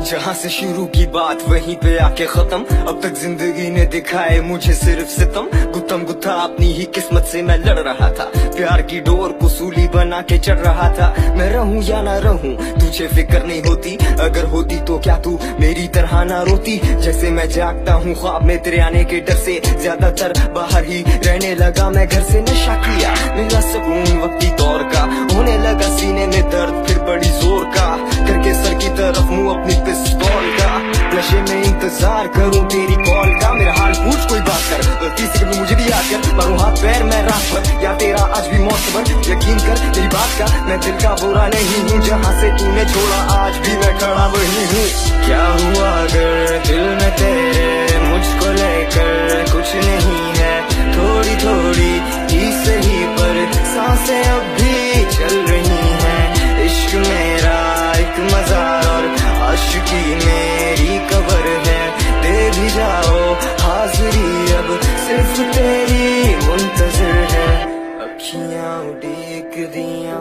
जहाँ से शुरू की बात वहीं पे आके खत्म। अब तक जिंदगी ने दिखाए मुझे सिर्फ सितम। गुत्थम गुत्था अपनी ही किस्मत से मैं लड़ रहा था। प्यार की डोर को सूली बना के चढ़ रहा था। मैं रहूं या ना रहूं तुझे फिक्र नहीं होती। अगर होती तो क्या तू मेरी तरह ना रोती। जैसे मैं जागता हूँ ख्वाब में तेरे आने के डर से, ज्यादातर बाहर ही रहने लगा मैं घर से। नशा किया मिला सुकून वक्ती दौर का, होने लगा सीने में दर्द फिर बड़ी जोर का। करके सर की तरफ मुँह अपनी पिस्तौल का, नशे में इंतजार करूं तेरी कॉल का। मेरा हाल पूछ कोई बात कर, गलती से कभी मुझे भी याद कर। मारूं हाथ पैर मैं रात भर या तेरा आज भी मौत खबर। यकीन कर मेरी बात का मैं दिल का बुरा नहीं हूँ। जहाँ से तूने छोड़ा आज भी मैं खड़ा वही हूँ। क्या हुआ अगर दिल में तेरे मुझको लेकर कुछ नहीं है। थोड़ी थोड़ी ही सही पर सांसें अब भी चल रही हैं। इश्क मेरा एक मज़ार और आशिकी मेरी कब्र है। दे भी जाओ हाजिरी अब सिर्फ तेरी मुंतज़िर है। अखियां उड़ीक दियां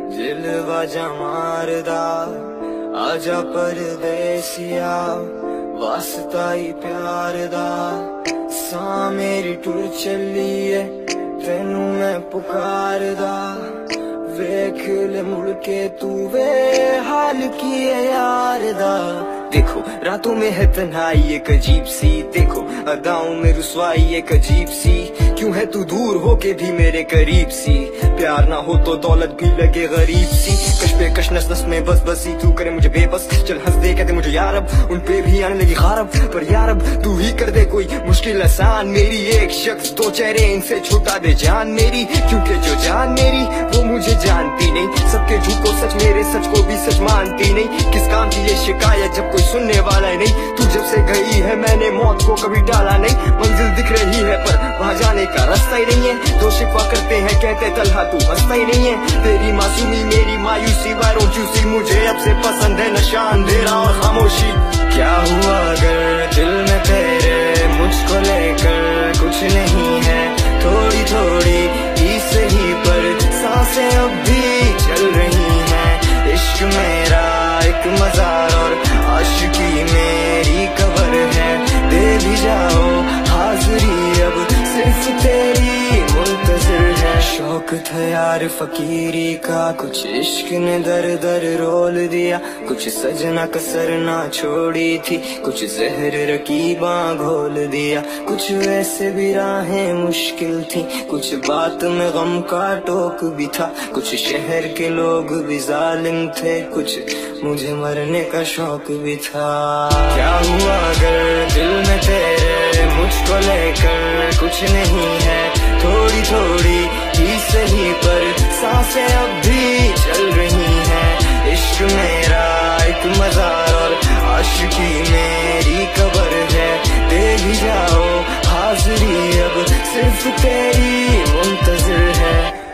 दिल बाजा मारदा, आजा परदेसिया वास्ता ही प्यार दा। सां मेरी टुर चलिए तेनू मैं पुकारदा। वेख ले मुड़ के तू वे हाल की यार दा। देखो रातों में है तन्हाई एक अजीब सी, देखो अदाओं में रुसवाई एक अजीब सी। क्यों है तू दूर होके भी मेरे करीब सी। प्यार ना हो तो दौलत भी लगे गरीब सी। कश पे कश नस नस में बस बसी तू करे मुझे बेबस। चल हंस दे कहते मुझे यार अब उन पे भी आने लगी खारब। पर यार अब तू ही कर दे कोई मुश्किल आसान। मेरी एक शख्स दो चेहरे इनसे छुटा दे जान मेरी। क्योंकि जो जान मेरी वो मुझे जानती नहीं। सबके झूठ को सच मेरे सच को भी सच मानती नहीं। किस काम की ये शिकायत जब कोई सुनने वाला ही नहीं। तू जब से गई है मैंने मौत को कभी टाला नहीं। मंजिल दिख रही है पर वहाँ जाने का रास्ता ही नहीं है। दो शिकवा करते हैं कहते तलहा तू हंसता ही नहीं है। तेरी मासूमी मेरी मायूसी वायरों चूसी। मुझे अब से पसंद है नशा अंधेरा और खामोशी। क्या हुआ अगर दिल में तेरे मुझको लेकर कुछ नहीं है। थोड़ी थोड़ी ही सही पर सांसें अब भी चल रही हैं। इश्क मेरा एक मज़ार और आशिकी मेरी कब्र है। दे भी जाओ हाजिरी अब सिर्फ तेरी मुंतज़िर है। शौक था यार फकीरी का, कुछ इश्क ने दर दर रोल दिया। कुछ सजना कसर ना छोड़ी थी, कुछ जहर रकीबा घोल दिया। कुछ वैसे भी राहें मुश्किल थी, कुछ बात में गम का टोक भी था। कुछ शहर के लोग भी जालिम थे, कुछ मुझे मरने का शौक भी था। क्या हुआ अगर दिल में तेरे मुझको लेकर कुछ नहीं है। थोड़ी थोड़ी ही सही पर सांसें अब भी चल रही हैं। इश्क मेरा एक मज़ार और आशिकी मेरी कब्र है। दे भी जाओ हाजिरी अब सिर्फ तेरी मुंतज़िर है।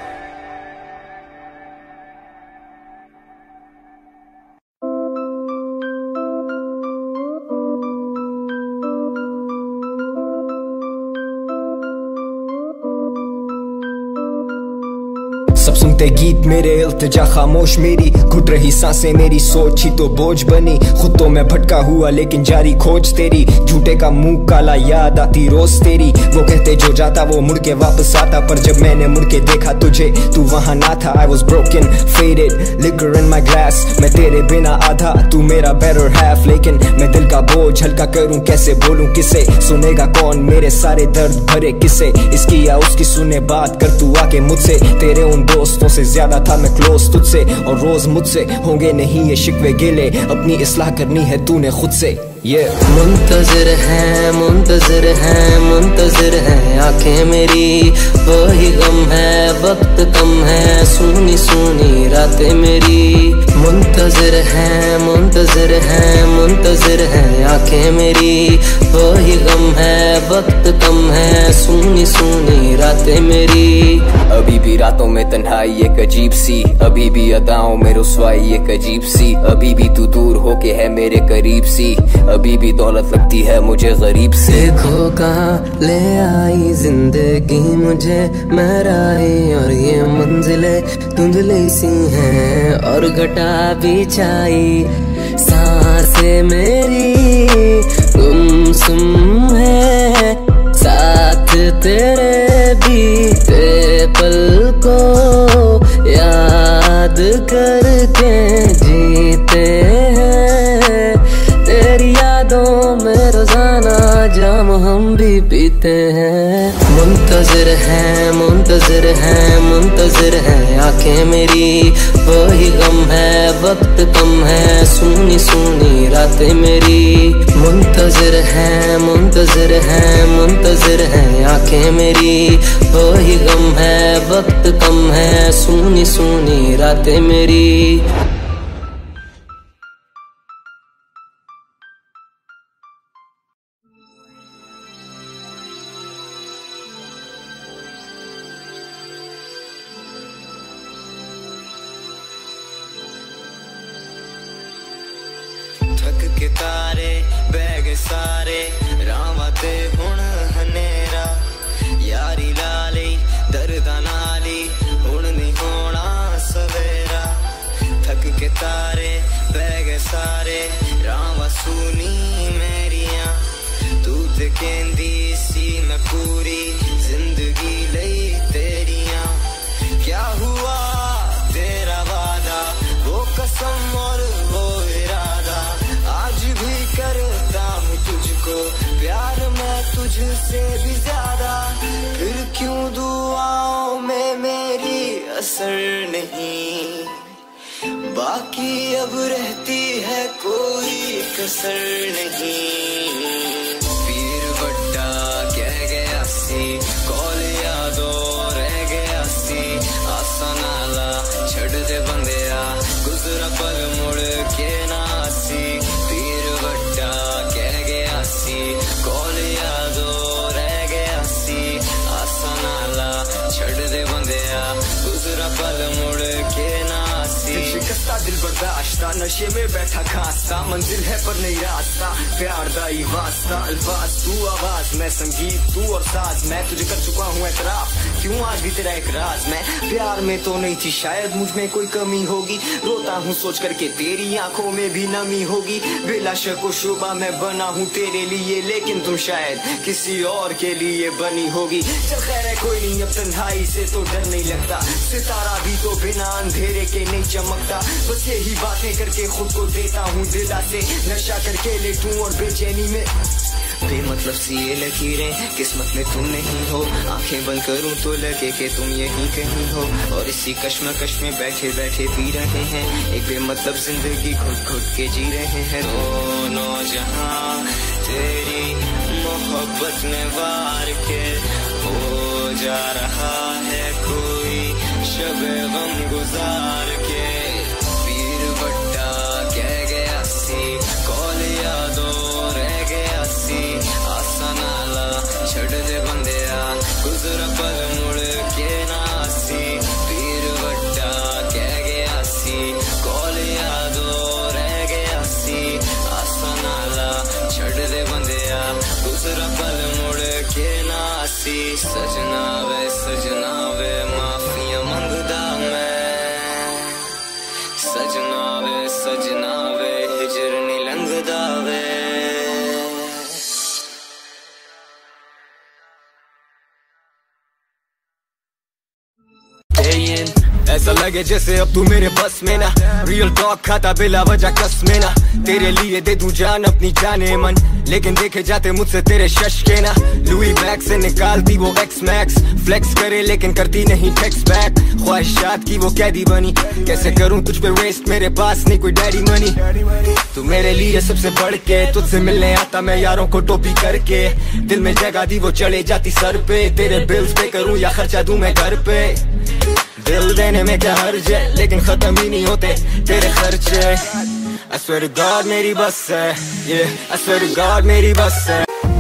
सब सुनते गीत मेरे इल्तिजा खामोश मेरी। घुट रही सांसें मेरी सोच ही तो बोझ बनी। खुद तो मैं भटका हुआ लेकिन जारी खोज तेरी। झूठे का मुंह काला याद आती रोज तेरी। वो कहते जो जाता वो मुड़ के वापस आता, पर जब मैंने मुड़ के देखा तुझे तू वहाँ ना था। I was broken, faded, liquor in my glass। मैं तेरे बिना आधा तू मेरा better half। लेकिन मैं दिल का बोझ हल्का करूँ कैसे बोलूँ किसे। सुनेगा कौन मेरे सारे दर्द भरे किसे। इसकी या उसकी सुने बात कर तू आके मुझसे। तेरे उन दोस्तों से ज्यादा था मैं क्लोज तुझसे, और रोज मुझसे होंगे नहीं ये शिकवे गिले। अपनी इस्लाह करनी है तूने खुद से। ये मुंतज़िर है मुंतज़िर है मुंतज़िर है आंखें मेरी। वही गम है वक्त कम है, सुनी सुनी रातें मेरी। मुंतज़िर है मुंतज़िर है मुंतज़िर है आंखें मेरी। वही गम है वक्त कम है, सुनी सुनी रातें मेरी। अभी भी रातों में तन्हाई एक अजीब सी। अभी भी अदाओं में रुसवाई एक अजीब सी। अभी भी तू दूर होके है मेरे करीब सी। अभी भी दौलत लगती है मुझे गरीब से। देखो कहाँ ले आई जिंदगी मुझे, महराई और ये मंजिलें धुंधली सी हैं और घटा भी छाई। सांस रातें मेरी गुमसुम है, साथ तेरे बीते पल को याद करके जीते हैं। तेरी यादों में रोजाना जाम हम भी पीते हैं। मुंतजिर है, मुंतजिर है, मुंतजिर है आंखें मेरी, वही गम है, वक्त कम है, सूनी सूनी रातें मेरी। मुंतजिर है, मुंतजिर है, मुंतजिर है आंखें मेरी, वही गम है, वक्त कम है, सूनी सूनी रातें मेरी। थक के तारे बह गए सारे, रावां ते हुण हनेरा, यारी लाली दर्दां नाली हुण नहीं होना सवेरा। थक के तारे बह गए सारे, रावां सूनी मेरियां, तू ते कहंदी सी मैं पूरी जिंदगी लई तेरियां। क्या हुआ तेरा वादा, वो कसम और वो इरादा, आज भी करता हूँ तुझको प्यार मैं तुझसे भी ज्यादा। फिर क्यों दुआओं में मेरी असर नहीं, बाकी अब रहती है कोई कसर नहीं। पीर बट्टा कह गया सी, कॉल यादों रह गया सी, आसा नाला छड़ दे बंदिया, गुजरा पल मुड़ के नासी। पीर बट्टा कह गया सी, कॉल यादों रह गया सी, आसा नाला छड़ दे बंदिया, गुजरा पल मुड़ के नासी। शिकस्ता दिल बर्दाश्ता, नशे में बैठा खास्ता, मंजिल है पर नहीं रास्ता, प्यार दाई वास्ता। अल्फाज तू आवाज, मैं संगीत तू और साज, मैं तुझे कर चुका हूँ एतराफ, क्यों आज भी तेरा एक राज। मैं प्यार में तो नहीं थी, शायद मुझ में कोई कमी होगी, रोता हूँ सोच करके तेरी आंखों में भी नमी होगी। बेला शक व शुबा मैं बना हूँ तेरे लिए, लेकिन तुम शायद किसी और के लिए बनी होगी। चल खैर है कोई नहीं, अब तन्हाई से तो डर नहीं लगता, सितारा भी तो बिना अंधेरे के नहीं चमकता। बस यही बातें करके खुद को देता हूँ दिला से, नशा करके लेटूं और बेचैनी में बेमतलब सी ये लकीरें, किस्मत में तुम नहीं हो। आंखें बंद करूं तो लगे कि तुम यहीं कहीं हो, और इसी कश्मकश में बैठे बैठे पी रहे हैं एक बेमतलब जिंदगी, घुट घुट के जी रहे हैं। दोनों जहां तेरी मोहब्बत में वार के हो जा रहा है कोई शब गम गुजार के। पीर बट्टा कह गया सी, कॉल यादों रह गया सी, आसा नाला छड़ दे बंदिया, गुजरा पल मुड़ के नासी। पीर बट्टा कह गया सी, कॉल यादों रह गया सी, आसा नाला छड़ दे बंदिया, गुजरा पल मुड़ के नासी। सजना वे माफिया मंगदा मैं, सजना वे हिजर नी लंघदा वे। ऐसा लगे जैसे अब तू मेरे बस में ना, रियल टॉक खाता बिला वजह कस में ना, तेरे लिए दे दूं जान अपनी जाने मन, लेकिन देखे जाते मुझसे तेरे शश के ना। लुई बैग से निकालती वो एक्स मैक्स, फ्लेक्स करे लेकिन करती नहीं टेक्स्ट बैक, ख्वाहिशात की वो कैदी बनी, कैसे करूं तुझ पे वेस्ट, मेरे पास नहीं कोई डैडी मनी। तू मेरे लिए सबसे बढ़ के, तुझसे मिलने आता मैं यारों को टोपी करके, दिल में जगह दी वो चढ़े जाती सर पे, तेरे बिल्स पे करूं या खर्चा दूं मैं घर पे। दिल देने में क्या हर्ज है, लेकिन खत्म ही नहीं होते तेरे खर्चे। I swear to God मेरी बस है, yeah I swear to God मेरी बस है।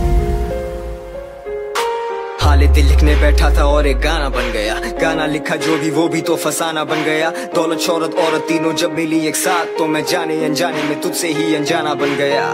हाले दिल लिखने बैठा था और एक गाना बन गया, गाना लिखा जो भी वो भी तो फसाना बन गया। दौलत शोहरत औरत तीनों जब मिली एक साथ, तो मैं जाने अनजाने में तुझसे ही अनजाना बन गया।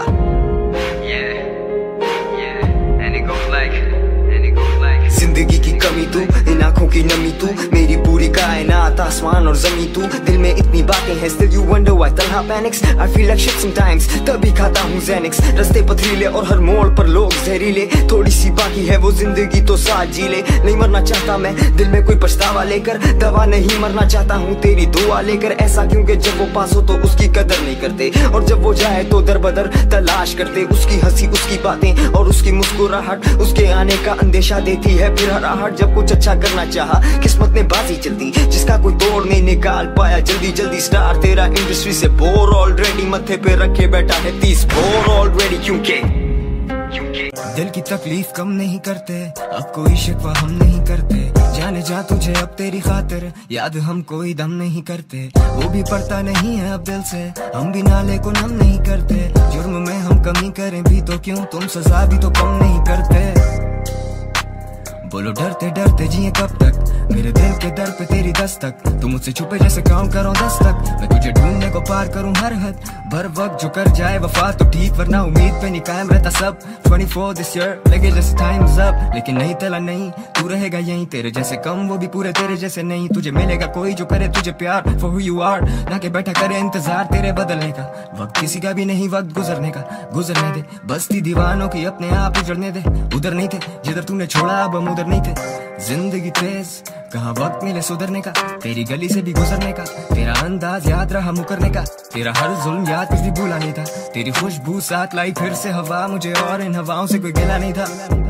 जिंदगी की कमी तू इन आंखों की नमी तू, मेरी पूरी कायनात आसमान और जमी तू। दिल में इतनी बातें हैं, still you wonder why तन्हा panics, I feel like shit sometimes, तभी खाता हूँ Xanax। रास्ते पथरीले और हर मोड़ पर लोग जहरीले, थोड़ी सी बाकी है वो जिंदगी तो साथ जी ले। नहीं मरना चाहता मैं दिल में कोई पछतावा लेकर, दवा नहीं मरना चाहता हूँ तेरी दुआ लेकर। ऐसा क्योंकि जब वो पास हो तो उसकी कदर नहीं करते, और जब वो जाए तो दर बदर तलाश करते। उसकी हंसी, उसकी बातें और उसकी मुस्कुराहट उसके आने का अंदेशा देती है फिर हराहट। जब कुछ अच्छा करना चाहा किस्मत ने बाजी चलती, जिसका कोई तोड़ नहीं निकाल पाया जल्दी जल्दी स्टार। तेरा इंडस्ट्री से बोर ऑलरेडी, मत्थे पे रखे बैठा है 30 बोर ऑलरेडी। क्योंकि दिल की तकलीफ कम नहीं करते, अब कोई शिकवा हम नहीं करते। जाने जा तुझे अब तेरी खातिर, याद हम कोई दम नहीं करते। वो भी पड़ता नहीं है अब दिल से, हम भी नाले को नम नहीं करते। जुर्म में हम कमी करें भी तो क्यों, तुम सजा भी तो कम नहीं करते। बोलो डरते डरते जिए कब तक, मेरे दिल के दर पे तेरी दस्तक। तू मुझसे छुपे जैसे काउंट करो 10 तक, मैं तुझे ढूंढने को पार करूं हर हद। भर वक्त जो कर जाए वफा तो ठीक, वरना उम्मीद पे नहीं कायम रहता सब। 24 this year लगे जैसे time's up, लेकिन नहीं तला नहीं, तू रहेगा यहीं। तेरे जैसे कम वो भी पूरे तेरे जैसे नहीं, तुझे मिलेगा कोई जो करे तुझे प्यार for who you are, ना के बैठा करे इंतजार तेरे बदलने का। वक्त किसी का भी नहीं वक्त गुजरने का, गुजरने दे बस्ती दीवानों की अपने आप उजड़ने दे। उधर नहीं थे जिधर तूने छोड़ा, अब हम उधर नहीं थे। जिंदगी तेज कहाँ वक्त मिले सुधरने का, तेरी गली से भी गुजरने का। तेरा अंदाज याद रहा मुकरने का, तेरा हर जुल्म याद कुछ भी भूला नहीं था। तेरी खुशबू साथ लाई फिर से हवा मुझे, और इन हवाओं से कोई गिला नहीं था।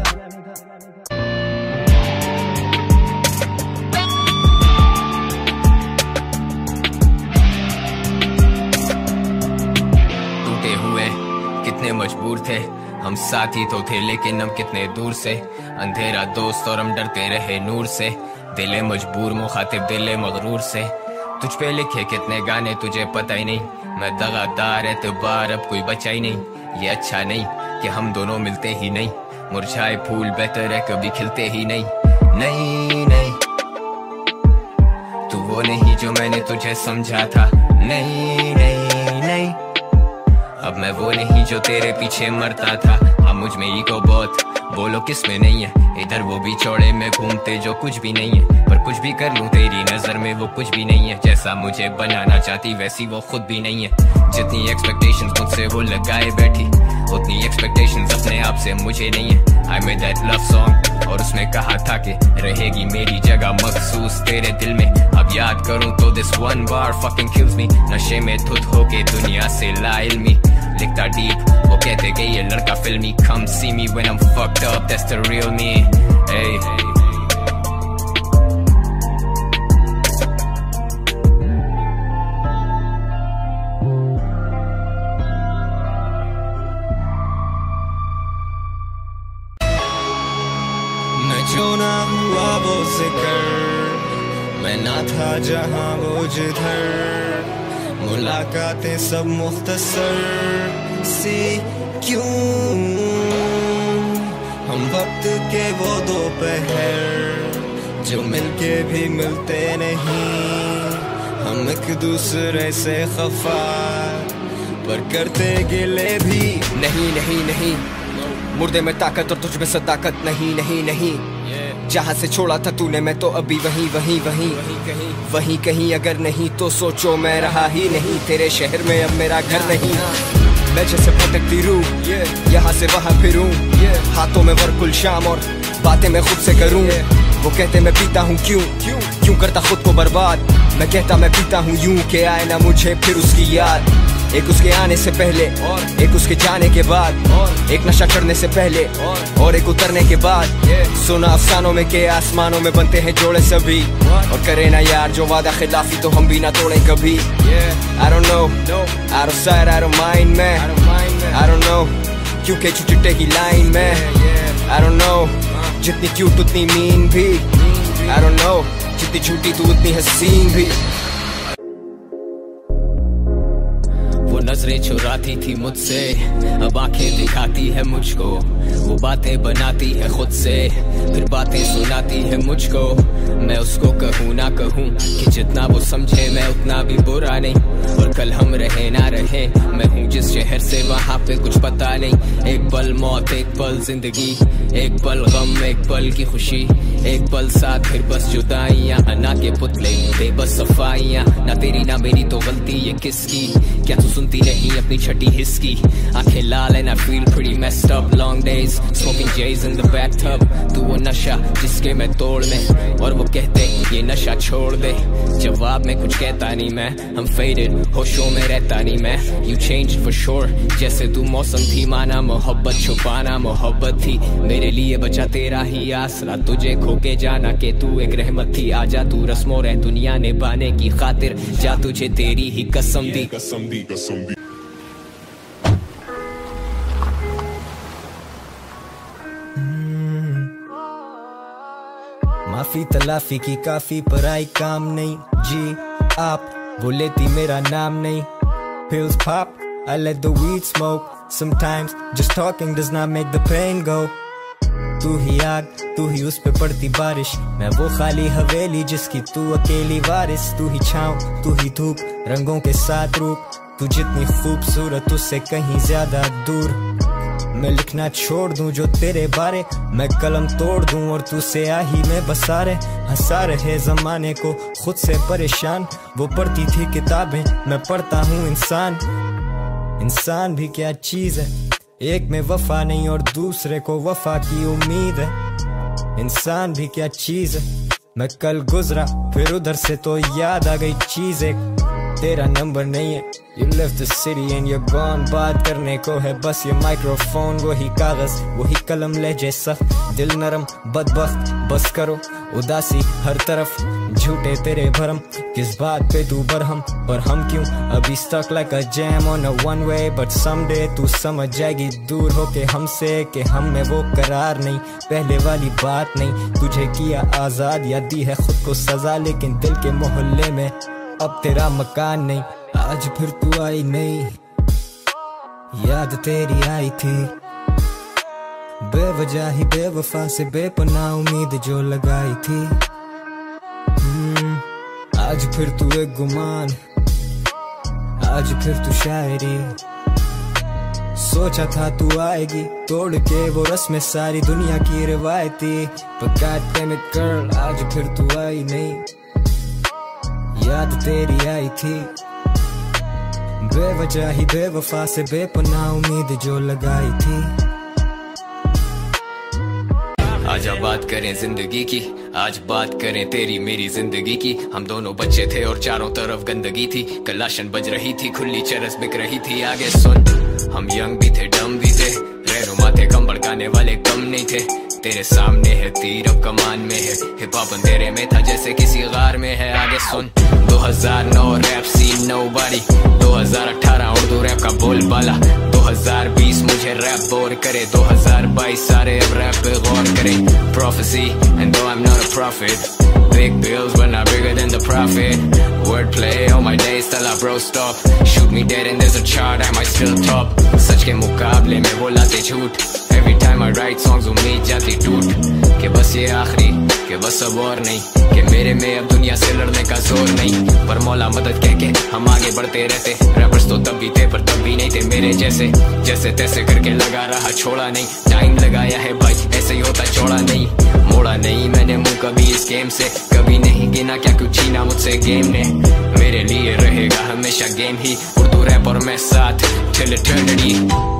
टूटे हुए कितने मजबूर थे, हम साथी तो थे लेकिन हम कितने दूर से। अंधेरा दोस्त और हम डरते रहे नूर से। दिले मजबूर मुखातिब दिले मगरूर से। तुझ पे लिखे कितने गाने तुझे पता ही नहीं, मैं दगादार एतबार अब कोई बचा ही नहीं। ये अच्छा नहीं कि हम दोनों मिलते ही नहीं, मुरझाए फूल बेहतर है कभी खिलते ही नहीं। नहीं नहीं तू वो नहीं जो मैंने तुझे समझा था। नहीं नहीं नहीं अब मैं वो नहीं जो तेरे पीछे मरता था। हाँ मुझ में ईगो बहुत, बोलो किस में नहीं है। इधर वो भी चौड़े में घूमते जो कुछ भी नहीं है, पर कुछ भी कर लूं तेरी नजर में वो कुछ भी नहीं है। जैसा मुझे बनाना चाहती वैसी वो खुद भी नहीं है। जितनी एक्सपेक्टेशंस मुझसे वो लगाए बैठी, उतनी एक्सपेक्टेशंस अपने आप से मुझे नहीं है। I made that love song और उसमें कहा था कि रहेगी मेरी जगह मखसूस तेरे दिल में। अब याद करूं तो this one bar fucking kills me। नशे में धुत होके दुनिया से लाइल्मी, लिखता डीप वो कहते कि ये लड़का फिल्मी। Come see me when I'm fucked up, that's the real me। Hey जो ना हुआ वो जिक्र, मैं ना था जहां वो जिधर। मुलाकातें सब मुख्तसर सी क्यों, हम वक्त के वो दोपहर जो मिलके भी मिलते नहीं। हम एक दूसरे से खफा पर करते गिले भी नहीं नहीं नहीं। मुर्दे में ताकत और तुझ में सदाकत नहीं नहीं नहीं। जहाँ से छोड़ा था तूने मैं तो अभी वहीं वहीं वहीं वहीं कहीं। अगर नहीं तो सोचो मैं रहा ही नहीं, तेरे शहर में अब मेरा घर नहीं। मैं जैसे भटकती रूह यहाँ से वहाँ फिरूं, हाथों में वर्कुल शाम और बातें मैं खुद से करूं। वो कहते मैं पीता हूँ क्यों करता खुद को बर्बाद। मैं कहता मैं पीता हूँ यूं के आए ना मुझे फिर उसकी याद। एक उसके आने से पहले और एक उसके जाने के बाद, एक नशा चढ़ने से पहले और एक उतरने के बाद। सुना अफसानों में के आसमानों में बनते हैं जोड़े सभी, और करे ना यार जो वादा खिलाफी तो हम भी ना तोड़े कभी। I don't know, out of sight, out of mind man, I don't know क्यों के चिट्टे की लाइन में। I don't know जितनी क्यूट उतनी मीन भी, I don't know जितनी झूठी तू उतनी हसीन भी। नजरें चुराती थी मुझसे, अब आंखें दिखाती है मुझको, वो बातें बनाती है खुद से, फिर बातें सुनाती है मुझको। मैं उसको कहूँ ना कहूँ कि जितना वो समझे मैं उतना भी बुरा नहीं, और कल हम रहे ना रहे, मैं हूँ जिस शहर से वहाँ पे कुछ पता नहीं। एक पल मौत, एक पल जिंदगी, एक पल गम, एक पल की खुशी, एक पल साथ फिर बस जुदाइयाँ, ना के पुतले बेबस सफाइयाँ, ना तेरी ना मेरी तो गलती ये किसकी, क्या तू सुनती नहीं अपनी छठी हिस्की। आंखें लाल है ना feel pretty messed up, long days smoking J's in the bathtub। तू वो नशा जिसके मैं तोड़ में, और वो कहते ये नशा छोड़ दे, जवाब में कुछ कहता नहीं मैं, हम faded होशों में रहता नहीं मैं। You changed for sure, जैसे तू मौसम थी माना मोहब्बत छुपाना मोहब्बत थी, मेरे लिए बचा तेरा ही आसरा, तुझे खो के जाना के तू एक रहमत थी। आजा तू रस्मों रह दुनिया निभाने की खातिर, जा तुझे तेरी ही कसम दी। माफी तलाफी की काफी पर आई काम नहीं जी, आप वो लेती मेरा नाम नहीं। Pills pop, I let the weed smoke, sometimes just talking does not make the pain go। तू ही आग, तू ही उस पे पड़ती बारिश, मैं वो खाली हवेली जिसकी तू अकेली वारिस। तू ही छाँव, तू ही धूप, रंगों के साथ रूप, तू जितनी खूबसूरत उससे कहीं ज्यादा दूर। मैं लिखना छोड़ दूं जो तेरे बारे, मैं कलम तोड़ दूं और तू स्याही में बसा रहे। हंसा रहे जमाने को खुद से परेशान, वो पढ़ती थी किताबें मैं पढ़ता हूँ इंसान। इंसान भी क्या चीज है, एक में वफा नहीं और दूसरे को वफा की उम्मीद है। इंसान भी क्या चीज है, मैं कल गुजरा फिर उधर से तो याद आ गई चीज एक, तेरा नंबर नहीं है। You left the city and you're gone, बात करने को है बस ये माइक्रोफोन, वही कागज वही कलम लहजे सख्त, दिल नरम बदबख्त बस करो उदासी हर तरफ, झूठे तेरे भरम किस बात पे तू बरहम, पर हम क्यों अभी stuck like a jam on a one way। But someday तू समझ जाएगी दूर होके हमसे कि हम में वो करार नहीं, पहले वाली बात नहीं। तुझे किया आजाद या दी है खुद को सजा, लेकिन दिल के मोहल्ले में अब तेरा मकान नहीं। आज फिर तू आई नहीं, याद तेरी आई थी, बेवजह ही बेवफा से बेपनाह उम्मीद जो लगाई थी। आज फिर तू एक गुमान, आज फिर तू शायरी, सोचा था तू आएगी तोड़ के वो रस्में सारी दुनिया की रिवायती, पर God damn it girl आज फिर तू आई नहीं, याद तेरी आई थी, बेवजह ही बेवफा से बेपनाह उम्मीद जो लगाई थी। आजा बात करें जिंदगी की, आज बात करें तेरी मेरी जिंदगी की। हम दोनों बच्चे थे और चारों तरफ गंदगी थी, कलाशन बज रही थी, खुली चरस बिक रही थी। आगे सुन, हम यंग भी थे डम भी थे, रहनुमा थे कम भड़काने वाले कम नहीं थे। तेरे सामने है तीर अब कमान में है, हिप हॉप अंधेरे में था जैसे किसी गार में है। आगे सुन, 2009 rap scene nobody, 2018 Urdu rap का बोलबाला, 2020 मुझे रैप बोर करे, 2022 सारे अब रैप पे गौर करें। Prophecy and though I'm not a prophet, big bills but not bigger than the profit, wordplay all my days till I bro stop, shoot me dead and there's a chart I might still top। सच के मुकाबले में बोलाते झूठ, every time I write songs उम्मीद जाती टूट, कि बस ये आखिरी कि बस अब और नहीं, कि मेरे में अब दुनिया से लड़ने का जोर नहीं। पर मौला मदद कह के हम आगे बढ़ते रहते, रैपर्स तो तब भी थे पर तब भी नहीं थे मेरे जैसे, जैसे तैसे करके लगा रहा छोड़ा नहीं, टाइम लगाया है भाई ऐसे ही होता छोड़ा नहीं, मोड़ा नहीं मैंने मुंह कभी इस गेम से, कभी नहीं गिना क्या कुछ छीना मुझसे गेम ने, मेरे लिए रहेगा हमेशा गेम ही, उर्दू रैप और मैं साथ till eternity।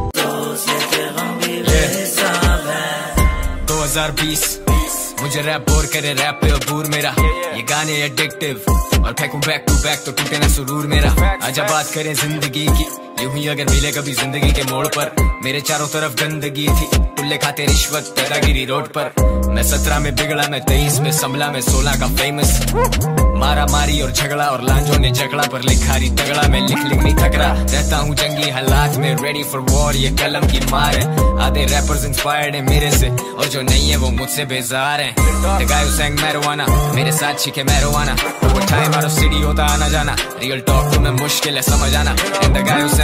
2020 मुझे रैप बोर करे, रैप पे अबूर मेरा, ये गाने एडिक्टिव और फेंकूं बैक टू बैक तो टूटे ना सुरूर मेरा। आजा बात करें जिंदगी की, यूं ही अगर मिले कभी जिंदगी के मोड़ पर, मेरे चारों तरफ गंदगी थी, टुल्ले खाते रिश्वत दादागिरी रोड पर। मैं 17 में बिगड़ा, मैं 23 में संभला, मैं 16 का फेमस, मारा मारी और झगड़ा और लांजों ने झगड़ा पर लिखा रही तगड़ा, मैं लिख नहीं थकरा, रहता हूँ जंगी हालात में, रेडी फॉर वॉर ये कलम की मार है। आधे रैपर्स इंस्पायर्ड है मेरे से और जो नहीं है वो मुझसे बेजार है। The guy who sang marijuana, मेरे साथ छिके marijuana, वो टाइम out of city होता आना जाना, रियल टॉक तुम्हें मुश्किल है समझ आना। And the guy who sang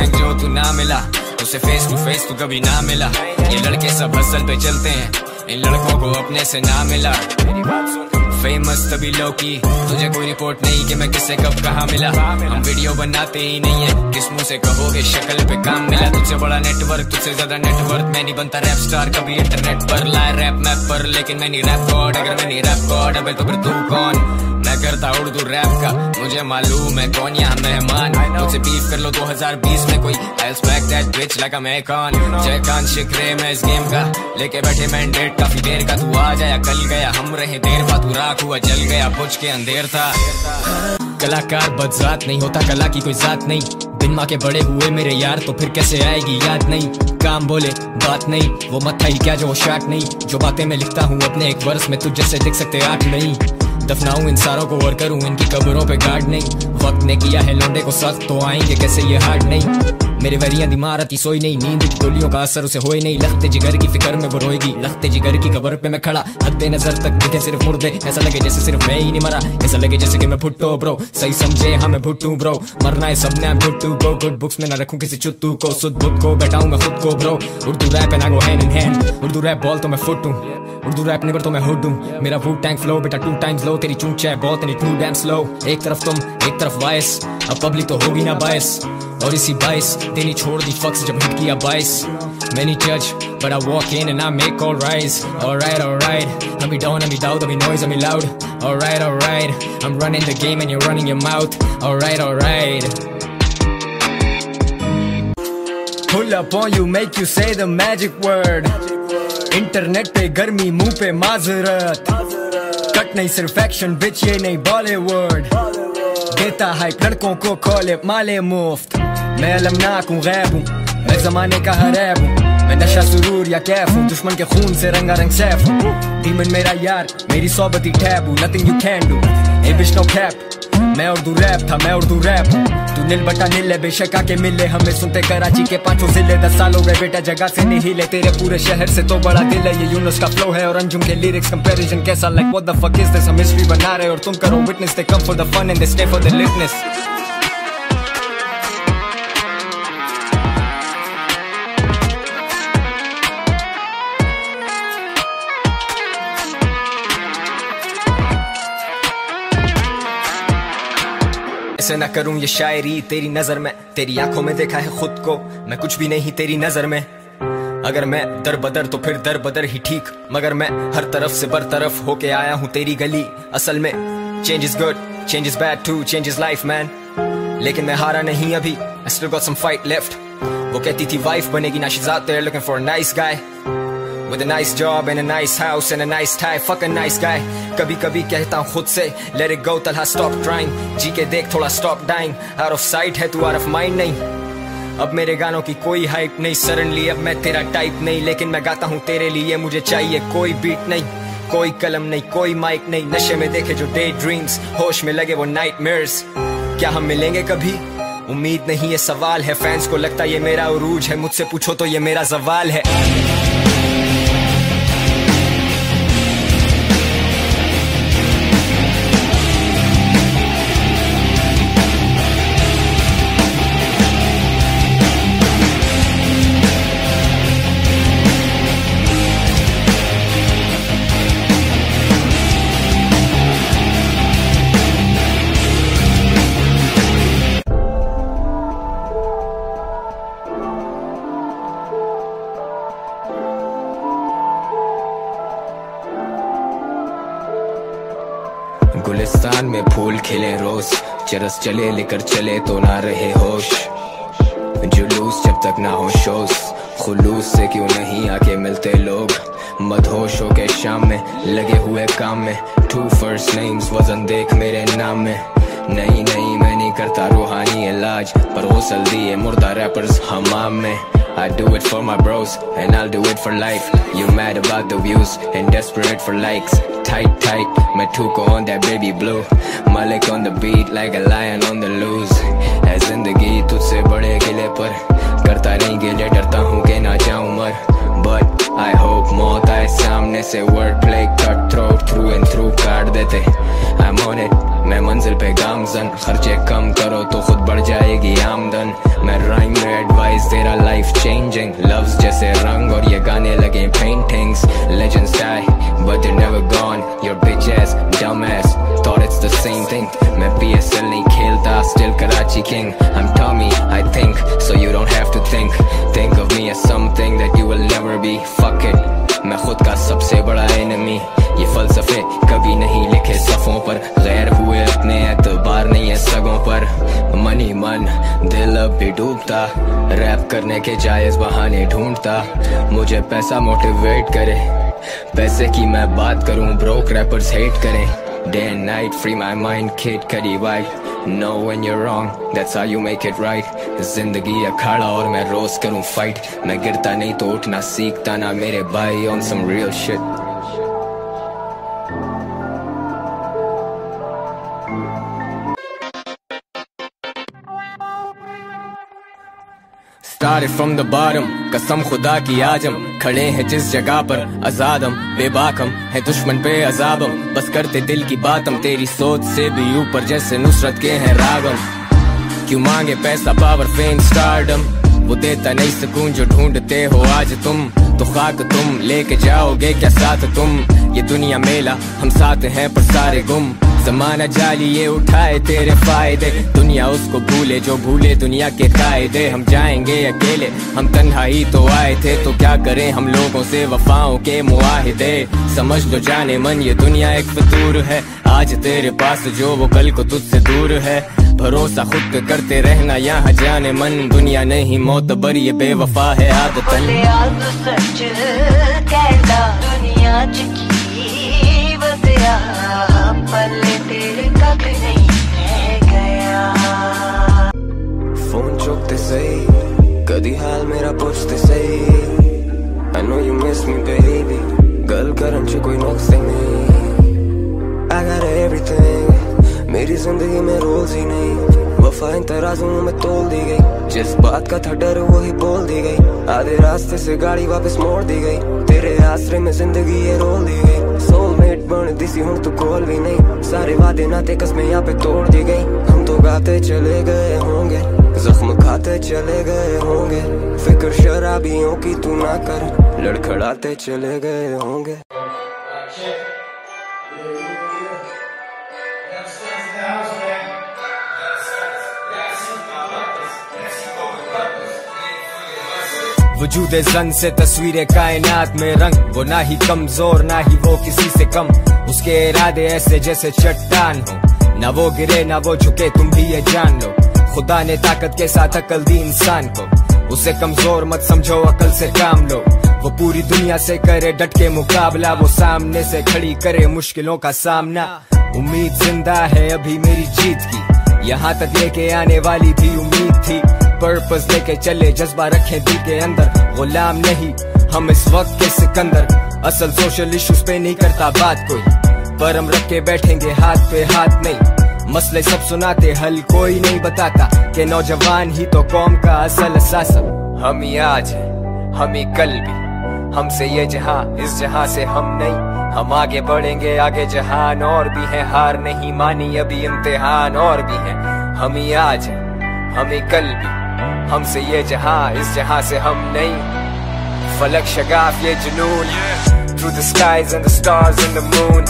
time जो तू ना मिला, उसे फेस टू फेस तू कभी ना मिला। ये लड़के सब हसल पे चलते हैं, इन लड़कों को अपने से ना मिला। फेमस तभी लो की, तुझे कोई रिपोर्ट नहीं कि मैं किसे कब कहाँ मिला। हम वीडियो बनाते ही नहीं है, किस मुंह से कहोगे शक्ल पे काम मिला। तुझसे बड़ा नेटवर्क, तुझसे ज्यादा नेटवर्क, मैं नहीं बनता रैप स्टार कभी इंटरनेट पर। लाए रैप मैप पर लेकिन मैं नहीं रैप गॉड, अगर मैं नहीं रैप गॉड अबे तो फिर तू कौन। मैं करता उर्दू रैप का, मुझे मालूम है कौन यहाँ मेहमान। मुझसे बीफ कर लो 2020 में कोई, I'll smack that bitch like I'm Akon। जय खान शिकरे मैं इस गेम का, लेके बैठे मैंडेट काफी देर का। तू आ जाया कल गया, हम रहे देर बाद, तू राख हुआ जल गया, बुझ के अंधेर था। कलाकार बदजात नहीं होता, कला की कोई जात नहीं। बिन माँ के बड़े हुए मेरे यार, तो फिर कैसे आएगी याद नहीं। काम बोले बात नहीं, वो मत था ही क्या जो वो शाट नहीं। जो बातें मैं लिखता हूँ अपने एक वर्ष में, तुझ जैसे दिख सकते 8 नहीं। दफनाऊं इन सारों को और करूं इनकी कब्रों पे गार्ड नहीं। वक्त ने किया है लौंडे को सख्त, तो आएंगे कैसे ये हार्ड नहीं। मेरे वरियां दिमाग आती सोई नहीं, नींद की गोलियों का असर उसे होए नहीं। लखते जिगर की फिक्र में वो रोएगी, लखते जिगर की कब्र पे मैं खड़ा। हद्दे नजर तक दिखे सिर्फ मुर्दे, ऐसा लगे जैसे सिर्फ मैं ही नहीं मरा। ऐसा लगे जैसे कि मैं भुट्टो ब्रो, सही समझे हाँ मैं भुट्टू ब्रो। मरना है सबने भुट्टू को, गुड बुक्स में ना रखूं किसी चुत्तू को। सुध बुद्ध को बैठाऊं मैं खुद को ब्रो। उर्दू रैप है ना go hand in hand, Urdu rap ball तो मैं फुट हूं, उर्दू रैप नेवर तो मैं हुड हूं। मेरा वू टैंक फ्लो बेटा 2 टाइम्स लो, तेरी चूंच है बहुत नहीं टू डैम स्लो। एक तरफ तुम एक तरफ वाइस, अब पब्लिक तो होगी ना बायस। और इसी बाइस देनी छोड़ दी फक्स जब हिट किया 22। Many judge, but I walk in and I make all rise. Alright, alright. I'll be down, I'll be loud, I'll be noise, I'll be loud. Alright, alright. I'm running the game and you're running your mouth. Alright, alright. Pull up on you, make you say the magic word. Internet पे गर्मी, मुंह पे माजरत। Cut नहीं सिर्फ action बिच, ये नहीं बॉलीवुड। देता हाइप लड़कों को कॉल माले मुफ्त। मैं अलमनाक हूँ, गैब हूँ, मैं जमाने का हरैब हूँ। मैं नशा सुरूर या कैफ हूँ, दुश्मन के खून से रंगारंग सैफ हूँ। डीमन मेरा यार, मेरी सोबती टैब हूँ। Nothing you can do, a bitch no cap. मैं उर्दू रैप था, मैं उर्दू रैप हूँ। तू नील बटा नील है, बेशक आके मिले हमें। सुनते कराची के 5 जिले, 10 साल हो गए बेटा जगह से नहीं हिले। तेरे पूरे शहर से तो बड़ा दिल है, ये यूनुस का फ्लो है और अंजुम के लिरिक्स कंपैरिजन कैसा। Like what the fuck is this, हम हिस्ट्री बना रहे और तुम करो witness. They come for the fun and they stay for the litness. ऐसे ना करूं ये शायरी तेरी नजर में, तेरी आंखों में देखा है खुद को। मैं कुछ भी नहीं तेरी नजर में। अगर मैं दर बदर तो फिर दर बदर ही ठीक, मगर मैं हर तरफ से बरतरफ होके आया हूं तेरी गली। असल में change is good, change is bad too, change is life man. लेकिन मैं हारा नहीं अभी, I still got some fight left। वो कहती थी वाइफ बनेगी ना, she's out there looking for a nice guy with a nice job and a nice house and a nice tie, fuck a nice guy। कभी कभी कहता हूँ खुद से let it go Talha, stop trying। जी के देख थोड़ा stop dying। out of sight है तू, out of mind नहीं। अब मेरे गानों की कोई हाइप नहीं, सडनली अब मैं तेरा टाइप नहीं। लेकिन मैं गाता हूँ तेरे लिए, मुझे चाहिए कोई बीट नहीं, कोई कलम नहीं, कोई माइक नहीं। नशे में देखे जो डे ड्रीम्स, होश में लगे वो नाइटमेयर्स। क्या हम मिलेंगे कभी? उम्मीद नहीं ये सवाल है। फैंस को लगता ये मेरा उरूज है, मुझसे पूछो तो ये मेरा सवाल है। गुलिस्तान में फूल खिले रोज, चरस चले लेकर चले तो ना रहे होश। जुलूस जब तक ना हो शोज, खुलूस से क्यों नहीं आके मिलते लोग। मदहोश हो के शाम में लगे हुए काम में, 2 first names वजन देख मेरे नाम में। नहीं नहीं मैं नहीं करता रूहानी इलाज, पर गुसल दिए मुर्दा रैपर्स हमाम में। I do it for my bros and I'll do it for life। You mad about the views and desperate for likes। Tight tight मैं ठूको on that baby blue, Malik on the beat like a lion on the loose। ऐ जिंदगी तुझसे बड़े किले पर, करता नहीं गिले डरता हूँ कि ना जाऊँ मर। But I hope मौत आए सामने से, word play cut throat through and through काट देते। I'm on it मैं मंजिल पे गामजन, खर्चे कम करो तो खुद बढ़ जाएगी आमदन। मैं राइम में life changing. Loves जैसे रंग और ये गाने लगे paintings. Legends die but they're never gone. Your bitch ass, dumb ass, thought it's the same thing. मैं PSL नहीं खेलता, still Karachi king. I'm Tommy, I think, so you don't have to think. Think of me as something that you will never be. Fuck it, मैं खुद का सबसे बड़ा enemy. ये फलसफे कभी नहीं लिखे सफ़ों पर, गैर हुए अपने एतबार नहीं है सगों पर। मनी मन दिल अब भी डूबता, रैप करने के जायज बहाने ढूंढता। मुझे पैसा मोटिवेट करे, पैसे की मैं बात करूं, ब्रोक रैपर्स हेट करें। Day and night, free my mind, kid करी white. Know when you're wrong, that's how you make it right. जिंदगी अखाड़ा और मैं रोज करूं फाइट। मैं गिरता नहीं तो उठना सीखता ना मेरे भाई, on some real shit. Started from the bottom, कसम खुदा की आज हम खड़े हैं जिस जगह पर, आजाद हम बेबाक हम है दुश्मन पे अजाब हम, बस करते दिल की बात हम, तेरी सोच से भी ऊपर जैसे नुसरत के हैं रागम। क्यों मांगे पैसा पावर फेम स्टारडम, वो देता नहीं सुकून जो ढूंढते हो आज तुम। तो खाक तुम लेके जाओगे क्या साथ तुम, ये दुनिया मेला हम साथ हैं पर सारे गुम। जमाना जाली ये उठाए तेरे फायदे, दुनिया उसको भूले जो भूले दुनिया के कायदे। हम जाएंगे अकेले, हम तन्हाई तो आए थे, तो क्या करें हम लोगों से वफाओं के मुआहिदे। समझ लो जाने मन ये दुनिया एक फितूर है, आज तेरे पास जो वो कल को तुझसे दूर है। भरोसा खुद पे करते रहना यहाँ जाने मन, दुनिया नहीं मोतबर ये बेवफा है आदतन। दुनिया पल्ले तेरे कख नहीं रह गया। फोन चुकते सही, कदी हाल मेरा पूछते सही। I know you miss me baby, गल करन च कोई नुक्स नहीं। I got everything, मेरी जिंदगी में रोज ही नहीं। वफा इन तराजों में तोल दी गई, जिस बात का था डर वही बोल दी गई। आधे रास्ते से गाड़ी वापस मोड़ दी गई, तेरे आसरे में जिंदगी ये रोल दी गई। सोलमेट बन दी सी हूँ तू कॉल भी नहीं, सारे वादे नाते कसमें यहाँ पे तोड़ दी गई। हम तो गाते चले गए होंगे, जख्म खाते चले गए होंगे। फिक्र शराबियों की तू ना कर, लड़खड़ाते चले गए होंगे। वजूदे जन से तस्वीरें कायनात में रंग, वो ना ही कमजोर ना ही वो किसी से कम। उसके इरादे ऐसे जैसे चट्टान हो, ना वो गिरे ना वो झुके तुम भी ये जान लो। खुदा ने ताकत के साथ अकल दी इंसान को, उसे कमजोर मत समझो अकल से काम लो। वो पूरी दुनिया से करे डट के मुकाबला, वो सामने से खड़ी करे मुश्किलों का सामना। उम्मीद जिंदा है अभी मेरी जीत की, यहाँ तक लेके आने वाली भी उम्मीद थी। पर्पस लेके चले जज्बा रखे दिल के अंदर, गुलाम नहीं हम इस वक्त के सिकंदर। असल सोशल इश्यूज पे नहीं करता बात कोई, पर हम रख के बैठेंगे हाथ पे हाथ नहीं। मसले सब सुनाते हल कोई नहीं बताता, कि नौजवान ही तो कौम का असल असासा। हम ही आज हम ही कल भी, हमसे ये जहां इस जहां से हम नहीं। हम आगे बढ़ेंगे आगे जहान और भी है, हार नहीं मानी अभी इम्तिहान और भी है। हम ही आज हम ही कल भी, हमसे ये जहां इस जहां से हम नहीं। फलक शगाफ ये जुनून, through the skies and the stars and the moon.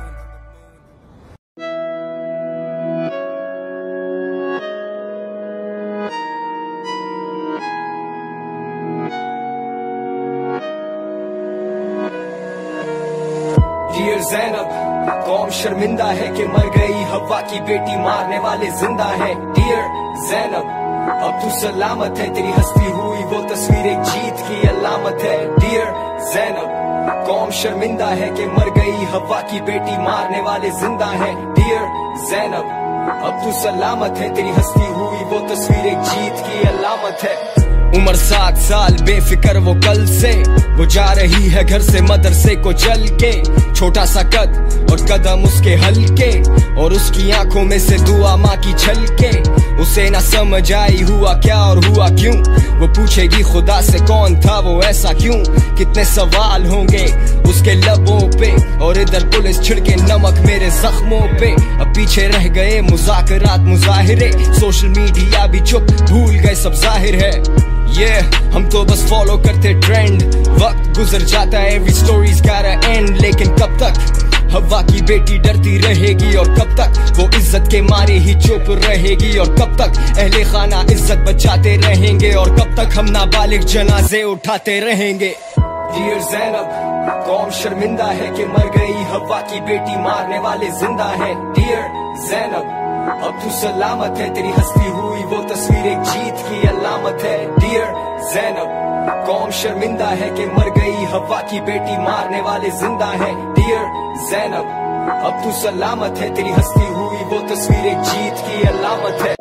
Dear Zainab, कौम शर्मिंदा है कि मर गई हवा की बेटी, मारने वाले जिंदा है। Dear ज़ैनब, अब तू सलामत है, तेरी हस्ती हुई वो तस्वीर एक जीत की अलामत है। Dear ज़ैनब, कौम शर्मिंदा है कि मर गई हवा की बेटी, मारने वाले जिंदा है। Dear ज़ैनब, अब तू सलामत है, तेरी हस्ती हुई वो तस्वीर एक जीत की अलामत है। उम्र 7 साल बेफिक्र वो कल से, वो जा रही है घर से मदरसे को चल के। छोटा सा कद और कदम उसके हल्के, और उसकी आंखों में से दुआ माँ की छलके। उसे ना समझ आई हुआ क्या और हुआ क्यों, वो पूछेगी खुदा से कौन था वो ऐसा क्यों। कितने सवाल होंगे उसके लबों पे, और इधर पुलिस छिड़के नमक मेरे जख्मों पे। अब पीछे रह गए मुज़ाकरात मुज़ाहिरे, सोशल मीडिया भी चुप भूल गए सब जाहिर है। हम तो बस फॉलो करते ट्रेंड, वक्त गुजर जाता है, every stories got a end. लेकिन कब तक हवा की बेटी डरती रहेगी, और कब तक वो इज्जत के मारे ही चुप रहेगी, और कब तक अहले खाना इज्जत बचाते रहेंगे, और कब तक हम नाबालिग जनाजे उठाते रहेंगे। डियर ज़ैनब, कौम शर्मिंदा है कि मर गई हवा की बेटी, मारने वाले जिंदा है। डियर ज़ैनब, अब तू सलामत है, तेरी हंसती हुई वो तस्वीर एक जीत की अलामत है। डियर ज़ैनब, कौम शर्मिंदा है कि मर गई हवा की बेटी, मारने वाले जिंदा है। डियर ज़ैनब, अब तू सलामत है, तेरी हंसती हुई वो तस्वीर एक जीत की अलामत है।